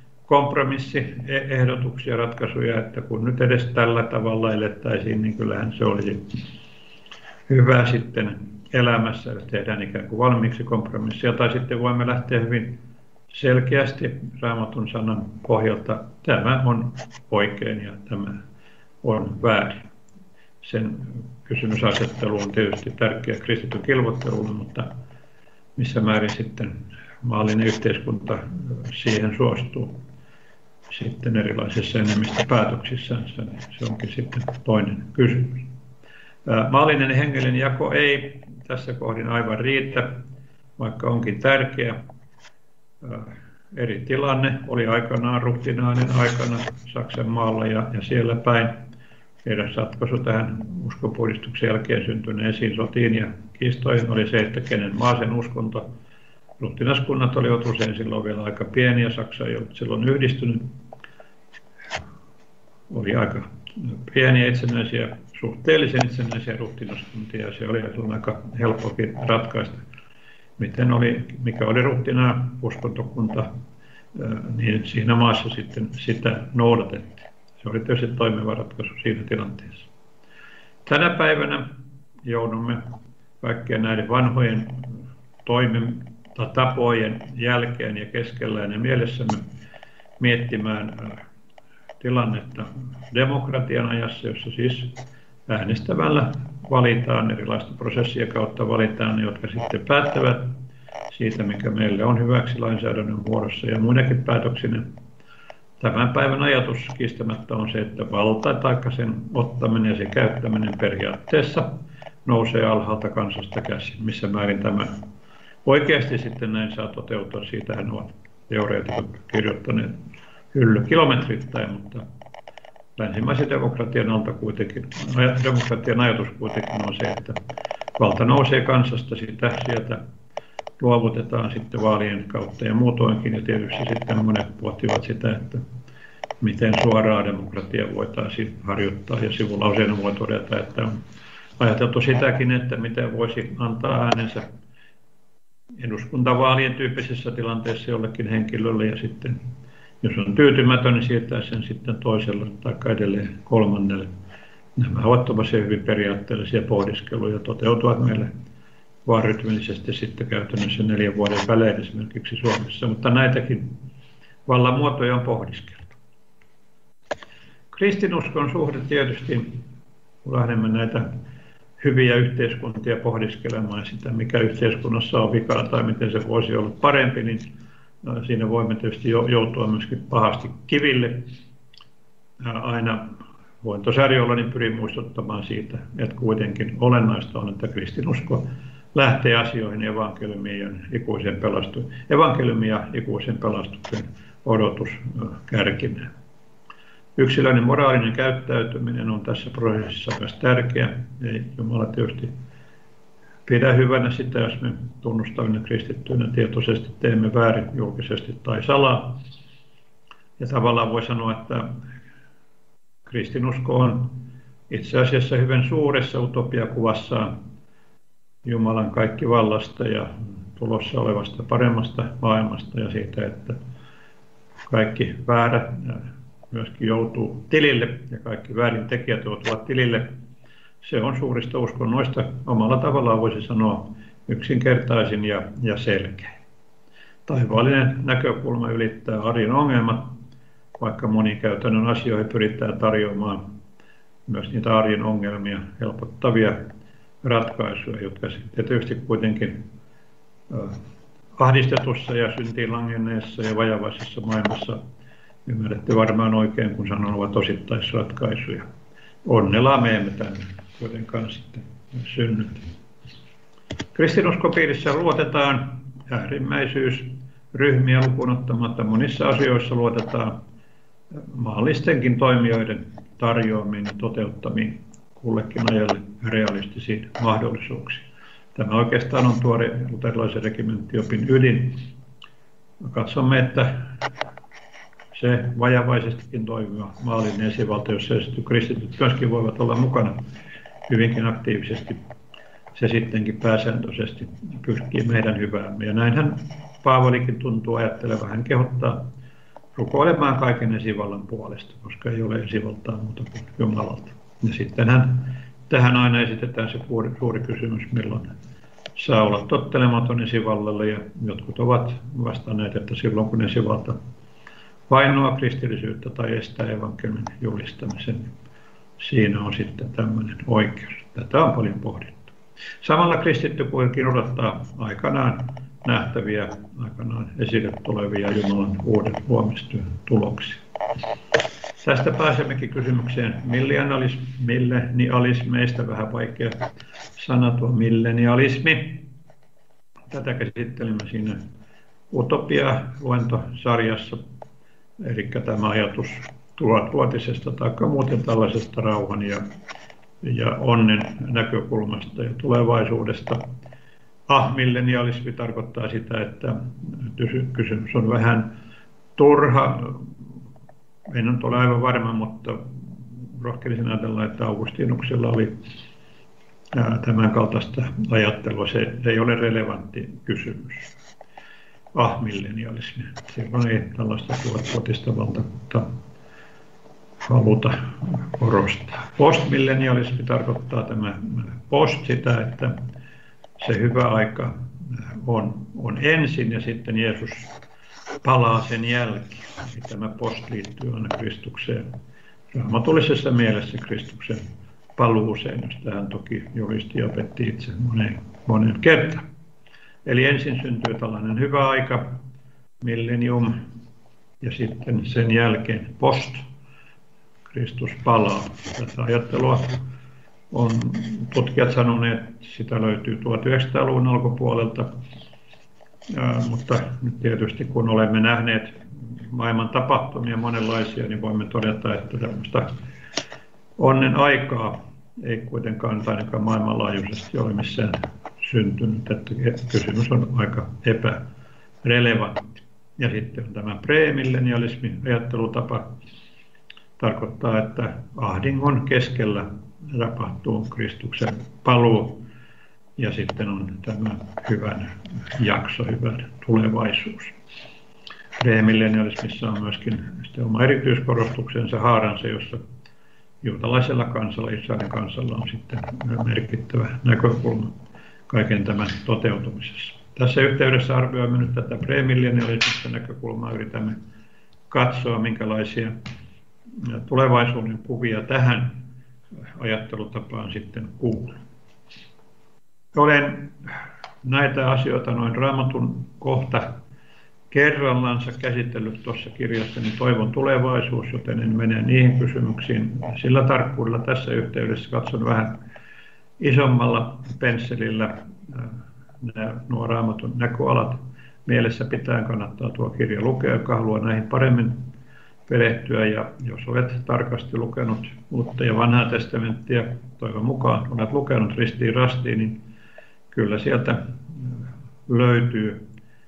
kompromissiehdotuksia, ratkaisuja, että kun nyt edes tällä tavalla elettäisiin, niin kyllähän se olisi hyvä sitten elämässä, jos tehdään ikään kuin valmiiksi kompromissia, tai sitten voimme lähteä hyvin selkeästi Raamatun sanan pohjalta, tämä on oikein ja tämä on väärin. Sen kysymysasettelu on tietysti tärkeä kristityn kilvoittelulle, mutta missä määrin sitten maallinen yhteiskunta siihen suostuu sitten erilaisissa enemmistöpäätöksissänsä, niin se onkin sitten toinen kysymys. Maallinen ja hengellinen jako ei tässä kohdin aivan riitä, vaikka onkin tärkeä. Eri tilanne oli aikanaan ruhtinainen aikana Saksan maalla ja siellä päin. eräs ratkaisu tähän uskonpuhdistuksen jälkeen syntyneisiin sotiin ja kiistoihin oli se, että kenen maa sen uskonto. Ruhtinaskunnat olivat usein silloin vielä aika pieniä, Saksa ei ollut silloin yhdistynyt. Oli aika pieniä itsenäisiä, suhteellisen itsenäisiä ruhtinaskuntia, ja se oli aika helppokin ratkaista. Mikä oli ruhtinaan uskontokunta, niin siinä maassa sitten sitä noudatettiin. Se oli tietysti toimiva ratkaisu siinä tilanteessa. Tänä päivänä joudumme kaikkien näiden vanhojen tapojen jälkeen ja keskellään ja mielessämme miettimään tilannetta demokratian ajassa, jossa siis äänestämällä valitaan erilaista prosessia kautta valitaan ne, jotka sitten päättävät siitä, mikä meille on hyväksi lainsäädännön muodossa ja muinakin päätöksinä. Tämän päivän ajatus kiistämättä on se, että valta tai sen ottaminen ja sen käyttäminen periaatteessa nousee alhaalta kansasta käsin. Missä määrin tämä oikeasti sitten näin saa toteutua, siitähän ovat teoreetikot kirjoittaneet hyllykilometrittäin, mutta länsimaisen demokratian ajatus kuitenkin on se, että valta nousee kansasta, sieltä luovutetaan sitten vaalien kautta ja muutoinkin, ja tietysti sitten monet pohtivat sitä, että miten suoraa demokratiaa voitaisiin harjoittaa, ja sivulauseena voi todeta, että on ajateltu sitäkin, että miten voisi antaa äänensä eduskuntavaalien tyyppisessä tilanteessa jollekin henkilölle, ja sitten jos on tyytymätön, niin siirtää sen sitten toiselle tai edelleen kolmannelle. Nämä ovat tosi hyvin periaatteellisia pohdiskeluja, toteutuvat meille vaan rytmillisesti sitten käytännössä 4 vuoden välein esimerkiksi Suomessa, mutta näitäkin vallan muotoja on pohdiskeltu. Kristinuskon suhde tietysti, kun lähdemme näitä hyviä yhteiskuntia pohdiskelemaan sitä, mikä yhteiskunnassa on vikaa tai miten se voisi olla parempi, niin siinä voimme tietysti joutua myöskin pahasti kiville. Aina luentosarjoilla niin pyrin muistuttamaan siitä, että kuitenkin olennaista on, että kristinusko lähtee asioihin evankeliumin ja ikuisen pelastuksen odotus kärkinä. Yksilöinen moraalinen käyttäytyminen on tässä prosessissa myös tärkeä. Ei Jumala tietysti pidä hyvänä sitä, jos me tunnustavina kristittyinä tietoisesti teemme väärin julkisesti tai salaa. Ja tavallaan voi sanoa, että kristinusko on itse asiassa hyvin suuressa utopiakuvassaan Jumalan kaikkivallasta ja tulossa olevasta paremmasta maailmasta ja siitä, että kaikki väärä myöskin joutuu tilille ja kaikki väärintekijät joutuvat tilille. Se on suurista uskonnoista omalla tavallaan voisi sanoa yksinkertaisin ja selkeä. Taivaallinen näkökulma ylittää arjen ongelmat, vaikka monikäytännön asioihin pyritään tarjoamaan myös niitä arjen ongelmia helpottavia ratkaisuja, jotka sitten tietysti kuitenkin ahdistetussa ja syntiin langenneessa ja vajavaisessa maailmassa ymmärrätte varmaan oikein, kun sanon ovat osittaisratkaisuja. Onnella me emme tänne kuitenkaan sitten synnytä. Kristinuskopiirissä luotetaan äärimmäisyysryhmiä lukuun ottamatta. Monissa asioissa luotetaan maallistenkin toimijoiden tarjoamiin ja toteuttamiin kullekin ajalle realistisiin mahdollisuuksiin. Tämä oikeastaan on tuore luterilaisen regimenttiopin ydin. Katsomme, että se vajavaisestikin toimiva maallinen esivalta, jossa kristityt myöskin voivat olla mukana hyvinkin aktiivisesti, se sittenkin pääsääntöisesti pyrkii meidän hyväämme. Ja näinhän Paavalikin tuntuu ajattelevan. Hän kehottaa rukoilemaan kaiken esivallan puolesta, koska ei ole esivaltaa muuta kuin Jumalalta. Ja sittenhän tähän aina esitetään se suuri kysymys, milloin saa olla tottelematon esivallalle, ja jotkut ovat vastanneet, että silloin kun esivalta vainoa kristillisyyttä tai estää evankeliumin julistamisen, siinä on sitten tämmöinen oikeus. Tätä on paljon pohdittu. Samalla kristitty kuitenkin odottaa aikanaan nähtäviä, aikanaan esille tulevia Jumalan uuden luomistyön tuloksia. Tästä pääsemmekin kysymykseen millenialismi, meistä vähän vaikea sana tuo millenialismi. Tätä käsittelimme siinä Utopia-luentosarjassa, eli tämä ajatus tuhatvuotisesta tai muuten tällaisesta rauhan ja onnen näkökulmasta ja tulevaisuudesta. Ahmillenialismi tarkoittaa sitä, että kysymys on vähän turha. En nyt ole aivan varma, mutta rohkelisin ajatella, että Augustinuksella oli tämän kaltaista ajattelua. Se ei ole relevantti kysymys. Ahmillenialismi. Silloin ei tällaista tuhatvuotista valtakuntaa haluta korostaa. Postmillenialismi tarkoittaa tämä post sitä, että se hyvä aika on ensin ja sitten Jeesus palaa sen jälkeen. Tämä post liittyy aina Kristukseen. Raamatullisessa mielessä Kristuksen paluuseen, josta hän toki julisti ja opetti itse monen kertaan. Eli ensin syntyy tällainen hyvä aika, millennium, ja sitten sen jälkeen post, Kristus palaa. Tätä ajattelua on tutkijat sanoneet, että sitä löytyy 1900-luvun alkupuolelta, mutta nyt tietysti kun olemme nähneet maailman tapahtumia monenlaisia, niin voimme todeta, että tämmöistä onnen aikaa ei kuitenkaan ainakaan maailmanlaajuisesti ole missään syntynyt, että kysymys on aika epärelevantti. Ja sitten tämä premillennialismi ajattelutapa tarkoittaa, että ahdingon keskellä tapahtuu Kristuksen paluu ja sitten on tämä hyvän jakso, hyvän tulevaisuus. Premillennialismissa on myöskin oma erityiskorostuksensa, haaransa, jossa juutalaisella kansalla, Israelin kansalla on sitten merkittävä näkökulma kaiken tämän toteutumisessa. Tässä yhteydessä arvioimme nyt tätä premillennialismista näkökulmaa, yritämme katsoa, minkälaisia tulevaisuuden kuvia tähän ajattelutapaan sitten kuuluu. Olen näitä asioita noin Raamatun kohta kerrallansa käsitellyt tuossa kirjassani Toivon tulevaisuus, joten en mene niihin kysymyksiin sillä tarkkuudella tässä yhteydessä. Katson vähän isommalla pensselillä nuo Raamatun näköalat mielessä pitäen. Kannattaa tuo kirja lukea, joka haluaa näihin paremmin perehtyä. Ja jos olet tarkasti lukenut uutta ja vanhaa testamenttia, toivon mukaan olet lukenut ristiin rastiin, niin kyllä sieltä löytyy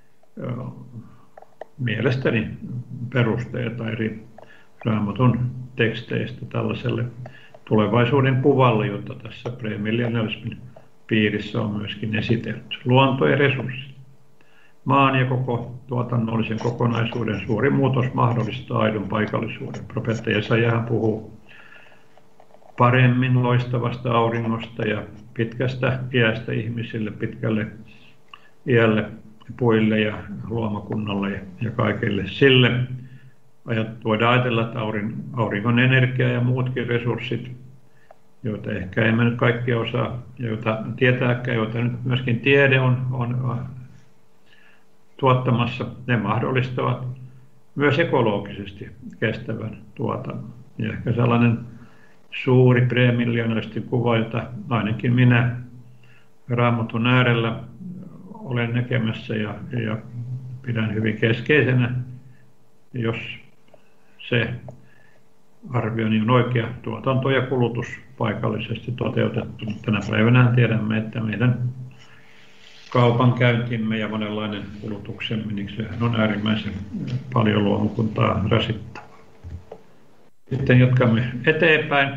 mielestäni perusteita eri Raamatun teksteistä tällaiselle tulevaisuuden kuvalle, jota tässä premillennialismin piirissä on myöskin esitelty. Luonto ja resurssit. Maan ja koko tuotannollisen kokonaisuuden suuri muutos mahdollistaa aidon paikallisuuden. Profeetta Jesajahan puhuu paremmin loistavasta auringosta ja pitkästä iästä ihmisille, pitkälle iälle, puille ja luomakunnalle ja kaikille sille. Voidaan ajatella, että auringon energia ja muutkin resurssit, joita ehkä emme nyt kaikkia osaa, ja joita tietääkään, joita nyt myöskin tiede on tuottamassa, ne mahdollistavat myös ekologisesti kestävän tuotannon. Ja ehkä sellainen suuri premillennialistin kuva, jota ainakin minä Raamatun äärellä olen näkemässä ja pidän hyvin keskeisenä, jos se arvioni on oikea, tuotanto ja kulutus paikallisesti toteutettu. Tänä päivänä tiedämme, että meidän kaupankäyntimme ja monenlainen kulutuksemme, niin sehän on äärimmäisen paljon luomukuntaa rasittavaa. Sitten jatkamme eteenpäin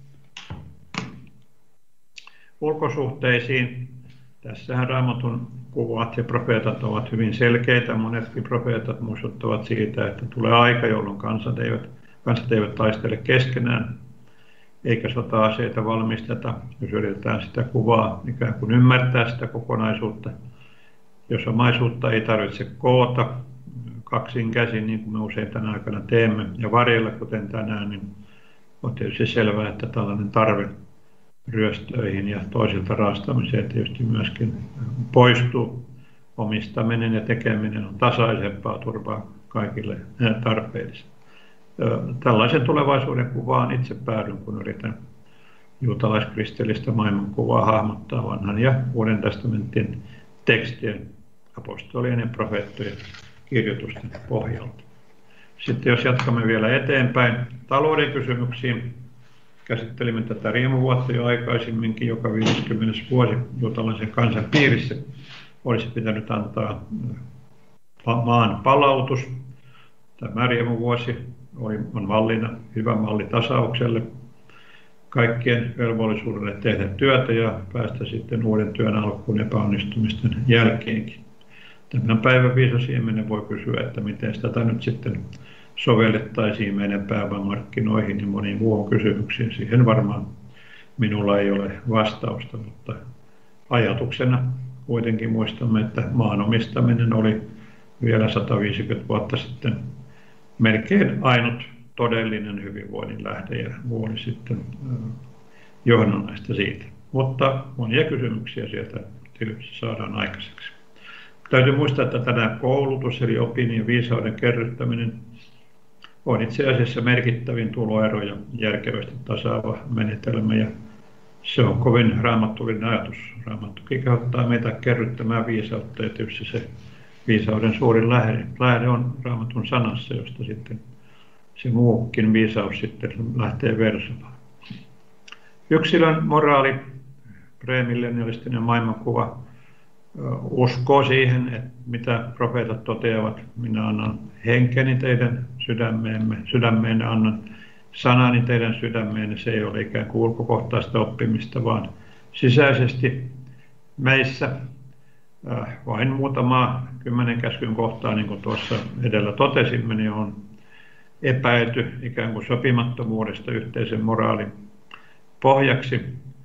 ulkosuhteisiin. Tässähän Raamatun kuvat ja profeetat ovat hyvin selkeitä. Monetkin profeetat muistuttavat siitä, että tulee aika, jolloin kansat eivät taistele keskenään, eikä sota-aseita valmisteta, jos yritetään sitä kuvaa ikään kuin ymmärtää sitä kokonaisuutta. Jos omaisuutta ei tarvitse koota kaksin käsin, niin kuin me usein tänä aikana teemme, ja varjella kuten tänään, niin on tietysti selvää, että tällainen tarve ryöstöihin ja toisilta raastamiseen tietysti myöskin poistuu. Omistaminen ja tekeminen on tasaisempaa, turvaa kaikille tarpeellista. Tällaisen tulevaisuuden kuvaan itse päädyn, kun yritän juutalaiskristillistä maailmankuvaa hahmottaa vanhan ja uuden testamentin tekstien, apostolien ja profeettojen kirjoitusten pohjalta. Sitten jos jatkamme vielä eteenpäin talouden kysymyksiin, käsittelimme tätä riemuvuotta jo aikaisemminkin, joka 50. vuosi juutalaisen kansan piirissä olisi pitänyt antaa maan palautus. Tämä riemuvuosi on mallina, hyvä malli tasaukselle, kaikkien velvollisuudelle tehdä työtä ja päästä sitten uuden työn alkuun epäonnistumisten jälkeenkin. Tämän päivän viisasiemenen voi kysyä, että miten tätä nyt sitten sovellettaisiin meidän pääomamarkkinoihin ja moniin muuhun kysymyksiin. Siihen varmaan minulla ei ole vastausta, mutta ajatuksena kuitenkin muistamme, että maan omistaminen oli vielä 150 vuotta sitten melkein ainut todellinen hyvinvoinnin lähde ja muu oli sitten johdannaista siitä. Mutta monia kysymyksiä sieltä tietysti saadaan aikaiseksi. Täytyy muistaa, että tänään koulutus eli opin ja viisauden kerryttäminen on itse asiassa merkittävin tuloero ja järkevästi tasaava menetelmä ja se on kovin raamattullinen ajatus. Raamattukin kehottaa meitä kerryttämään viisautta ja tietysti se viisauden suurin lähde on Raamatun sanassa, josta sitten se muukin viisaus sitten lähtee versomaan. Yksilön moraali, premillennialistinen maailmankuva, uskoo siihen, että mitä profeetat toteavat, minä annan henkeni teidän sydämeenne, annan sanani teidän sydämeenne. Se ei ole ikään kuin ulkokohtaista oppimista, vaan sisäisesti meissä vain muutama 10 käskyn kohtaa, niin kuin tuossa edellä totesimme, niin on epäilty ikään kuin sopimattomuudesta yhteisen moraalin pohjaksi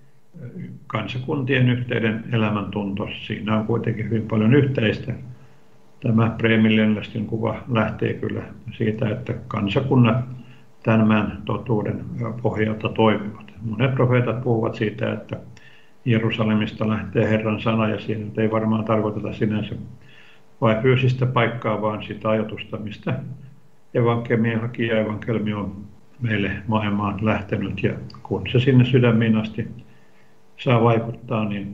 kansakuntien yhteinen elämäntunto. Siinä on kuitenkin hyvin paljon yhteistä. Tämä premillennialistinen kuva lähtee kyllä siitä, että kansakunnat tämän totuuden pohjalta toimivat. Monet profeetat puhuvat siitä, että Jerusalemista lähtee Herran sana, ja siinä ei varmaan tarkoiteta sinänsä vain fyysistä paikkaa, vaan sitä ajatusta, mistä evankeliumi ja evankeliumi on meille maailmaan lähtenyt. Ja kun se sinne sydämiin asti saa vaikuttaa, niin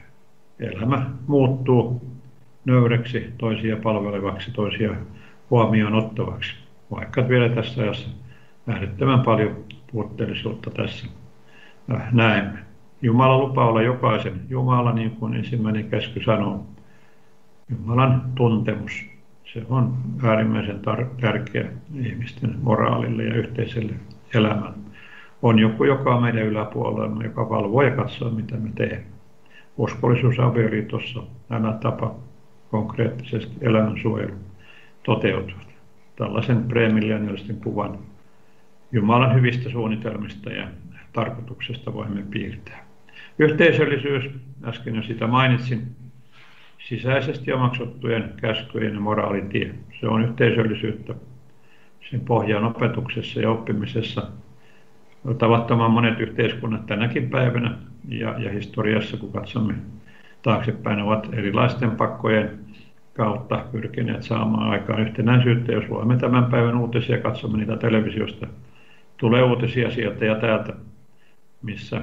elämä muuttuu nöyreksi, toisia palvelevaksi, toisia huomioon ottavaksi. Vaikka vielä tässä ajassa äärettömän paljon puutteellisuutta tässä näemme. Jumala lupaa olla jokaisen Jumala, niin kuin ensimmäinen käsky sanoo. Jumalan tuntemus, se on äärimmäisen tärkeä ihmisten moraalille ja yhteiselle elämälle. On joku, joka on meidän yläpuolella, joka valvoo ja katsoo, mitä me teemme. Uskollisuus avioliitossa, nämä tapa konkreettisesti elämänsuojelu toteutuvat. Tällaisen premillennialistisen kuvan Jumalan hyvistä suunnitelmista ja tarkoituksesta voimme piirtää. Yhteisöllisyys, äsken jo sitä mainitsin, sisäisesti omaksuttujen käskyjen ja moraalitie. Se on yhteisöllisyyttä. Sen pohjaan opetuksessa ja oppimisessa. Tavattoman monet yhteiskunnat tänäkin päivänä ja historiassa, kun katsomme taaksepäin, ovat erilaisten pakkojen kautta pyrkineet saamaan aikaan yhtenäisyyttä. Jos luemme tämän päivän uutisia ja katsomme niitä televisiosta, tulee uutisia sieltä ja täältä, missä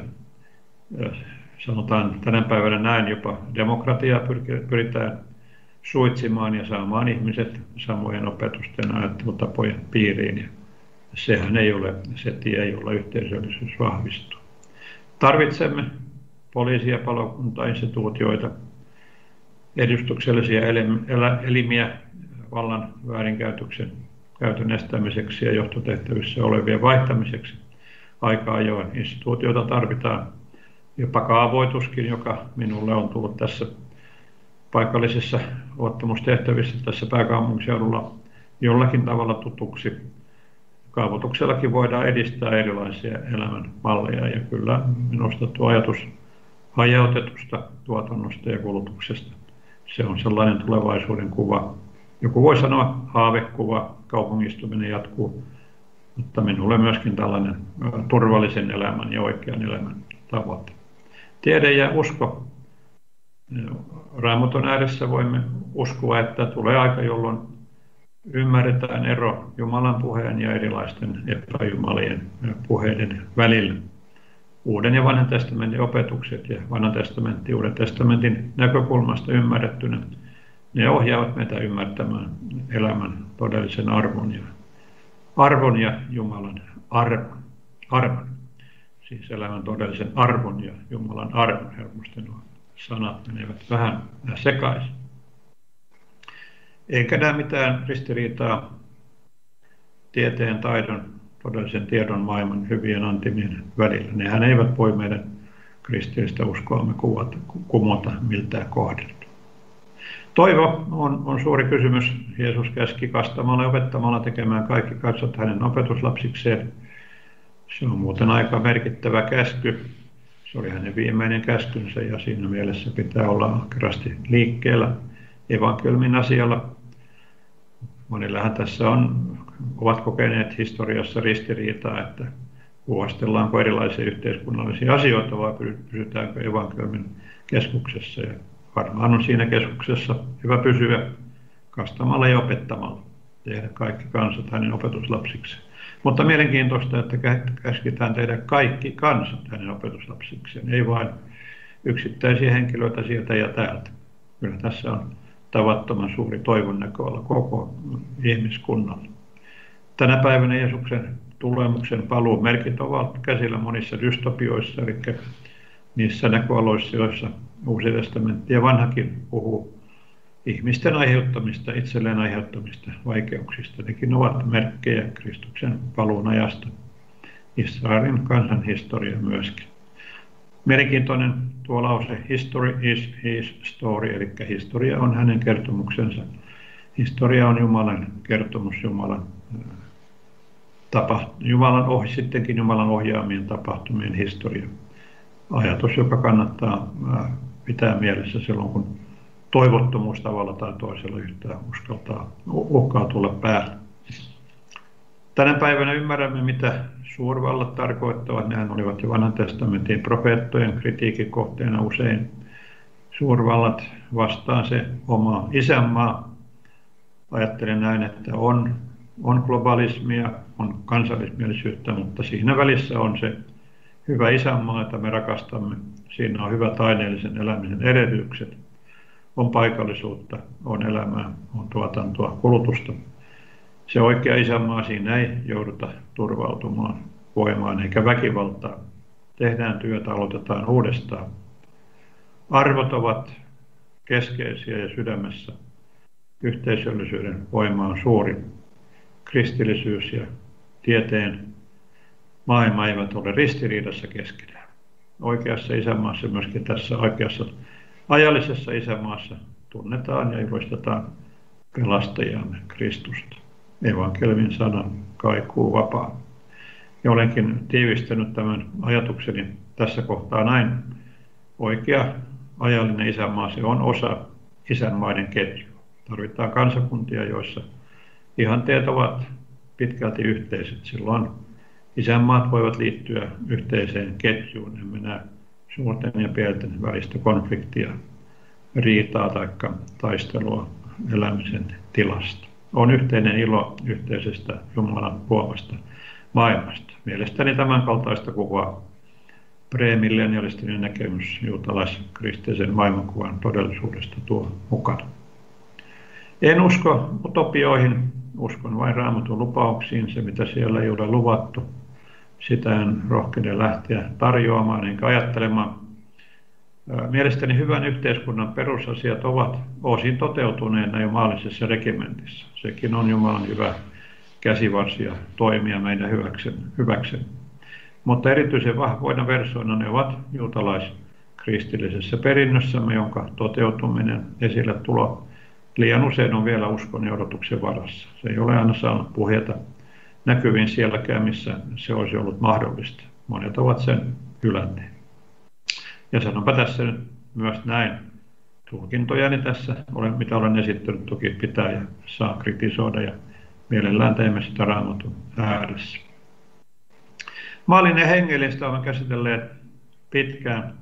sanotaan tänä päivänä näin, jopa demokratiaa pyritään suitsimaan ja saamaan ihmiset samojen opetusten ajattelutapojen piiriin. Ja sehän ei ole se tie, jolla yhteisöllisyys vahvistuu. Tarvitsemme poliisia, palokuntainstituutioita, edustuksellisia elimiä vallan käytön estämiseksi ja johtotehtävissä olevien vaihtamiseksi. Aika ajoin instituutioita tarvitaan. Jopa kaavoituskin, joka minulle on tullut tässä paikallisessa luottamustehtävissä tässä pääkaupunkiseudulla jollakin tavalla tutuksi. Kaavoituksellakin voidaan edistää erilaisia elämänmalleja ja kyllä minusta tuo ajatus hajautetusta tuotannosta ja kulutuksesta, se on sellainen tulevaisuuden kuva. Joku voi sanoa haavekuva, kaupungistuminen jatkuu, mutta minulle myöskin tällainen turvallisen elämän ja oikean elämän tavoite. Tiede ja usko. Raamatun ääressä voimme uskoa, että tulee aika, jolloin ymmärretään ero Jumalan puheen ja erilaisten epäjumalien puheiden välillä. Uuden ja vanhan testamentin opetukset ja vanhan testamentin ja uuden testamentin näkökulmasta ymmärrettynä, ne ohjaavat meitä ymmärtämään elämän todellisen arvon ja arvon ja Jumalan armon. Siis elämän todellisen arvon ja Jumalan armon. Helposti nuo sanat menevät vähän sekaisin. Eikä näe mitään ristiriitaa tieteen, taidon, todellisen tiedon maailman hyvien antimien välillä. Nehän eivät voi meidän kristillistä uskoamme kumota miltään kohdilta. Toivo on suuri kysymys. Jeesus käski kastamalla ja opettamalla tekemään kaikki katsot hänen opetuslapsikseen. Se on muuten aika merkittävä käsky. Se oli hänen viimeinen käskynsä ja siinä mielessä pitää olla ahkerasti liikkeellä evankeliumin asialla. Monillähän tässä ovat kokeneet historiassa ristiriitaa, että kuvastellaanko erilaisia yhteiskunnallisia asioita vai pysytäänkö evankeliumin keskuksessa. Ja varmaan on siinä keskuksessa hyvä pysyä kastamalla ja opettamalla, tehdä kaikki kansat hänen opetuslapsikseen. Mutta mielenkiintoista, että käskitään tehdä kaikki kansat hänen opetuslapsikseen, ei vain yksittäisiä henkilöitä sieltä ja täältä. Kyllä tässä on tavattoman suuri toivon näköala koko ihmiskunnalla. Tänä päivänä Jeesuksen tulemuksen paluun merkit ovat käsillä monissa dystopioissa, eli niissä näköaloissa, joissa Uusi testamentti ja Vanhakin puhuu ihmisten aiheuttamista, itselleen aiheuttamista vaikeuksista. Nekin ovat merkkejä Kristuksen paluun ajasta. Israelin kansan historia myöskin. Mielenkiintoinen tuo lause, history is his story, eli historia on hänen kertomuksensa. Historia on Jumalan kertomus, sittenkin Jumalan ohjaamien tapahtumien historia. Ajatus, joka kannattaa pitää mielessä silloin, kun toivottomuus tavalla tai toisella yhtään uhkaa tulla päälle. Tänä päivänä ymmärrämme, mitä suurvallat tarkoittavat. Nehän olivat jo Vanhan testamentin profeettojen kritiikin kohteena usein. Suurvallat vastaan se oma isänmaa. Ajattelen näin, että on globalismia, on kansallismielisyyttä, mutta siinä välissä on se hyvä isänmaa, jota me rakastamme. Siinä on hyvät aineellisen elämisen edellytykset. On paikallisuutta, on elämää, on tuotantoa, kulutusta. Se oikea isänmaa, siinä ei jouduta turvautumaan voimaan eikä väkivaltaan. Tehdään työtä, aloitetaan uudestaan. Arvot ovat keskeisiä ja sydämessä yhteisöllisyyden voima on suuri. Kristillisyys ja tieteen maailma eivät ole ristiriidassa keskenään. Oikeassa isänmaassa, myöskin tässä oikeassa ajallisessa isänmaassa tunnetaan ja julistetaan pelastajamme Kristusta. Evankeliumin sana kaikuu vapaa. Ja olenkin tiivistänyt tämän ajatukseni tässä kohtaa näin. Oikea ajallinen isänmaa, se on osa isänmaiden ketjua. Tarvitaan kansakuntia, joissa ihanteet ovat pitkälti yhteiset. Silloin isänmaat voivat liittyä yhteiseen ketjuun. Emme näe suurten ja pienten välistä konfliktia, riitaa tai taistelua elämisen tilasta. On yhteinen ilo yhteisestä Jumalan luomasta maailmasta. Mielestäni tämän kaltaista kuvaa premillennialistinen näkemys juutalais-kristillisen maailmankuvan todellisuudesta tuo mukana. En usko utopioihin, uskon vain Raamatun lupauksiin. Se, mitä siellä ei ole luvattu, sitä en rohkene lähteä tarjoamaan enkä ajattelemaan. Mielestäni hyvän yhteiskunnan perusasiat ovat osin toteutuneena jo maallisessa regimentissä. Sekin on Jumalan hyvä käsivarsi ja toimia meidän hyväksemme. Mutta erityisen vahvoina versoina ne ovat juutalais-kristillisessä perinnössämme, jonka toteutuminen, esille tulo liian usein on vielä uskon ja odotuksen varassa. Se ei ole aina saanut puheita näkyviin sielläkään, missä se olisi ollut mahdollista. Monet ovat sen hylänneet. Ja sanonpa tässä nyt myös näin. Tulkintojani tässä, mitä olen esittänyt, toki pitää ja saa kritisoida ja mielellään teemme sitä Raamatun ääressä. Maallinen hengellistä olemme käsitelleet pitkään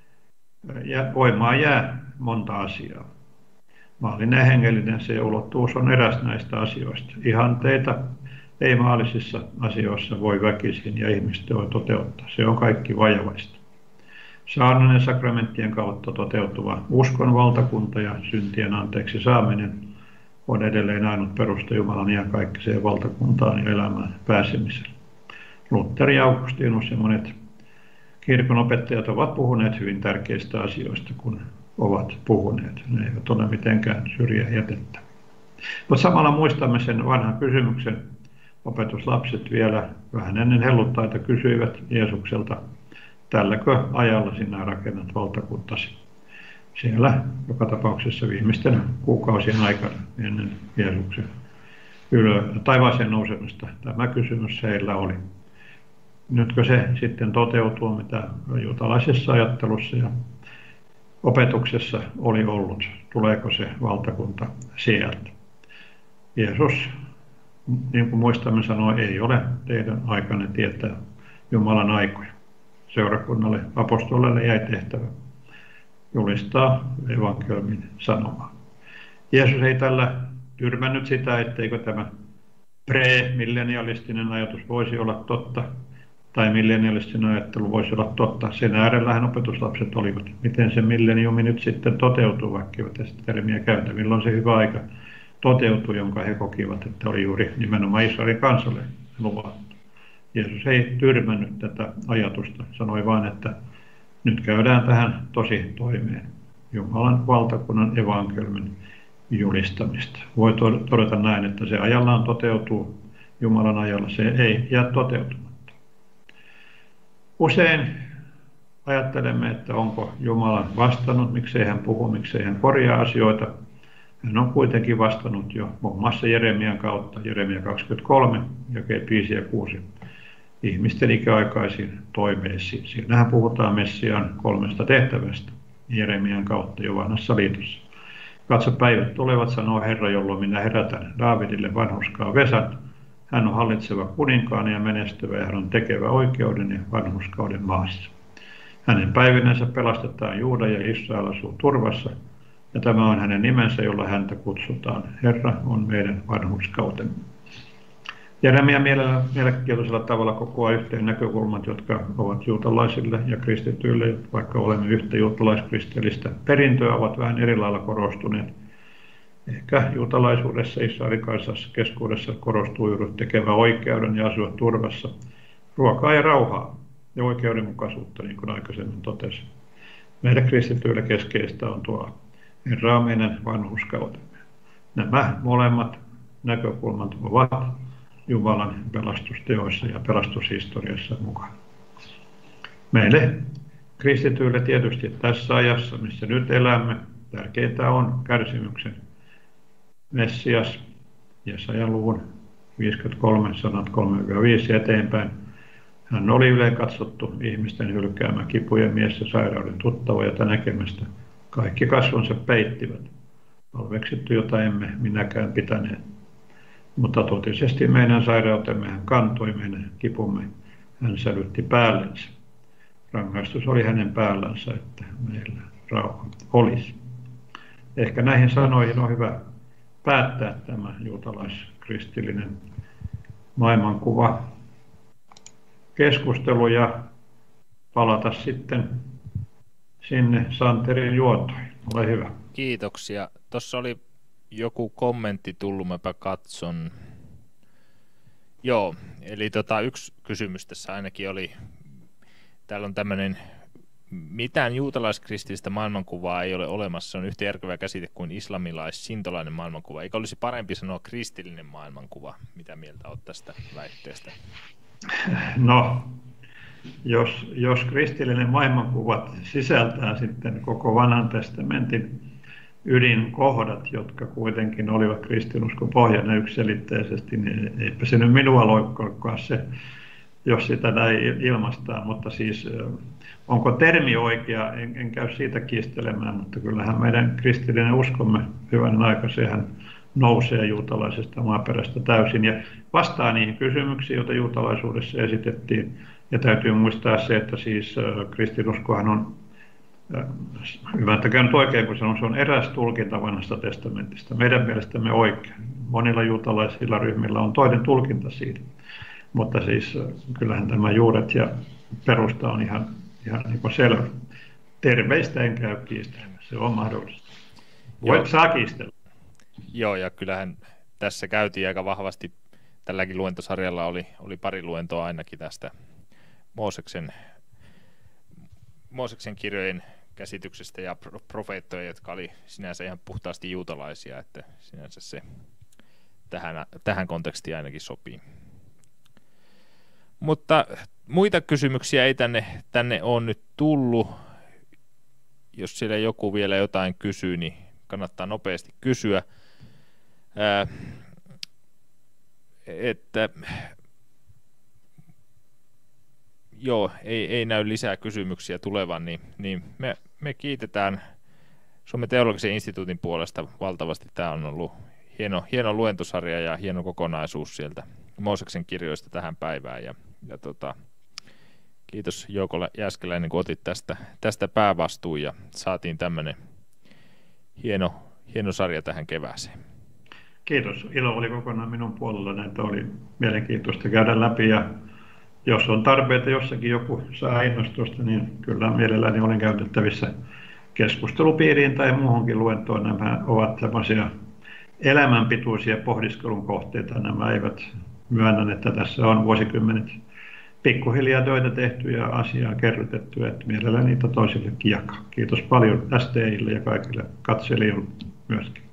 ja voimaan jää monta asiaa. Maallinen hengellinen se ulottuvuus on eräs näistä asioista. Ihanteita ei maallisissa asioissa voi väkisin ja ihmistä voi toteuttaa. Se on kaikki vajavaista. Saarnan ja sakramenttien kautta toteutuva uskon valtakunta ja syntien anteeksi saaminen on edelleen ainut perusta Jumalan iankaikkiseen valtakuntaan ja elämään pääsemiseen. Lutteri ja Augustinus ja monet kirkonopettajat ovat puhuneet hyvin tärkeistä asioista, kun ovat puhuneet. Ne eivät ole mitenkään syrjään jätettä. Mutta samalla muistamme sen vanhan kysymyksen. Opetuslapset vielä vähän ennen helluttaita kysyivät Jeesukselta, tälläkö ajalla sinä rakennat valtakuntasi? Siellä joka tapauksessa viimeisten kuukausien aikana ennen Jeesuksen taivaaseen nousemista tämä kysymys heillä oli. Nytkö se sitten toteutuu, mitä juutalaisessa ajattelussa ja opetuksessa oli ollut? Tuleeko se valtakunta sieltä? Jeesus, niin kuin muistamme, sanoi, ei ole teidän aikanne tietää Jumalan aikoja. Seurakunnalle, apostoleille jäi tehtävä julistaa evankeliumin sanomaa. Jeesus ei tällä tyrmännyt sitä, etteikö tämä pre-millenialistinen ajatus voisi olla totta, tai millenialistinen ajattelu voisi olla totta. Sen äärellähän opetuslapset olivat. Miten se milleniumi nyt sitten toteutuu, vaikka eivät tästä termiä käytä. Milloin se hyvä aika toteutui, jonka he kokivat, että oli juuri nimenomaan Israelin kansalle luvattu. Jeesus ei tyrmännyt tätä ajatusta, sanoi vain, että nyt käydään tähän tosi toimeen. Jumalan valtakunnan evankeliumin julistamista. Voi todeta näin, että se ajallaan toteutuu, Jumalan ajalla se ei jää toteutumatta. Usein ajattelemme, että onko Jumala vastannut, miksei hän puhu, miksei hän korjaa asioita. Hän on kuitenkin vastannut jo muun muassa Jeremian kautta, Jeremia 23, jakeet 5 ja 6, ihmisten ikäaikaisiin toiveisiin. Siinähän puhutaan Messiaan 3 tehtävästä Jeremian kautta jo vanhassa liitossa. Katso, päivät tulevat, sanoo Herra, jolloin minä herätän Daavidille vanhurskaan Vesan. Hän on hallitseva kuninkaana ja menestyvä ja hän on tekevä oikeuden ja vanhurskauden maassa. Hänen päivinensä pelastetaan Juuda ja Israel asuu turvassa. Ja tämä on hänen nimensä, jolla häntä kutsutaan. Herra on meidän vanhurskautemme. Jeremia mielenkiintoisella tavalla kokoaa yhteen näkökulmat, jotka ovat juutalaisille ja kristityille, vaikka olemme yhtä juutalaiskristillistä perintöä, ovat vähän eri lailla korostuneet. Ehkä juutalaisuudessa Israelin kansassa keskuudessa korostuu juuri tekevä oikeuden ja asua turvassa, ruokaa ja rauhaa ja oikeudenmukaisuutta, niin kuin aikaisemmin totesin. Meidän kristityille keskeistä on tuo Herra on meidän vanhurskautemme. Nämä molemmat näkökulmat ovat Jumalan pelastusteoissa ja pelastushistoriassa mukana. Meille kristityille tietysti tässä ajassa, missä nyt elämme, tärkeintä on kärsimyksen Messias, Jesajan luvun 53, sanat 3-5 eteenpäin. Hän oli yleen katsottu ihmisten hylkäämä kipujen mies ja sairauden tuttava, jota näkemästä kaikki kasvonsa peittivät. Halveksittu, jota emme minäkään pitäneet. Mutta totisesti meidän sairautemme hän kantoi, meidän kipumme hän sälytti päällensä. Rangaistus oli hänen päällänsä, että meillä rauha olisi. Ehkä näihin sanoihin on hyvä päättää tämä juutalaiskristillinen maailmankuva keskustelu ja palata sitten sinne Santerin juontoihin. Ole hyvä. Kiitoksia. Tuossa oli joku kommentti tullut, mäpä katson. Joo, eli yksi kysymys tässä ainakin oli, täällä on tämmöinen, mitään juutalaiskristillistä maailmankuvaa ei ole olemassa, se on yhtä järkevä käsite kuin islamilais-sintolainen maailmankuva. Eikö olisi parempi sanoa kristillinen maailmankuva? Mitä mieltä olet tästä väitteestä? No, jos kristillinen maailmankuva sisältää sitten koko vanhan testamentin ydinkohdat, jotka kuitenkin olivat kristinuskon pohjana yksiselitteisesti, niin eipä se nyt minua loikkaa se, jos sitä näin ilmaistaan, mutta siis onko termi oikea, en käy siitä kiistelemään, mutta kyllähän meidän kristillinen uskomme hyvän aika, sehän nousee juutalaisesta maaperästä täysin ja vastaa niihin kysymyksiin, joita juutalaisuudessa esitettiin. Ja täytyy muistaa se, että siis kristinuskohan on, ymmärtäkää nyt oikein, kun sanon, se on eräs tulkinta vanhasta testamentista. Meidän mielestämme oikein. Monilla juutalaisilla ryhmillä on toinen tulkinta siitä. Mutta siis kyllähän tämä juuret ja perusta on ihan niin kuin selvä. Terveistä en käy kiistelemään. Se on mahdollista. Saa kiistellä. Joo, ja kyllähän tässä käytiin aika vahvasti, tälläkin luentosarjalla oli pari luentoa ainakin tästä Mooseksen kirjojen käsityksestä ja profeettoja, jotka oli sinänsä ihan puhtaasti juutalaisia, että sinänsä se tähän kontekstiin ainakin sopii. Mutta muita kysymyksiä ei tänne ole nyt tullut. Jos siellä joku vielä jotain kysyy, niin kannattaa nopeasti kysyä. Että joo, ei näy lisää kysymyksiä tulevan, niin me kiitetään Suomen teologisen instituutin puolesta valtavasti. Tämä on ollut hieno luentosarja ja hieno kokonaisuus sieltä Mooseksen kirjoista tähän päivään. Ja kiitos Jouko Jääskeläinen, kun otit tästä päävastuun ja saatiin tämmöinen hieno sarja tähän kevääseen. Kiitos. Ilo oli kokonaan minun puolella. Näitä oli mielenkiintoista käydä läpi. Ja jos on tarpeita jossakin joku saa innostusta, niin kyllä mielelläni olen käytettävissä keskustelupiiriin tai muuhunkin luentoon. Nämä ovat sellaisia elämänpituisia pohdiskelun kohteita. Nämä eivät myönnä, että tässä on vuosikymmenet pikkuhiljaa töitä tehty ja asiaa kerrytetty, että mielelläni niitä toisillekin jakaa. Kiitos paljon STI:lle ja kaikille katselijoille myöskin.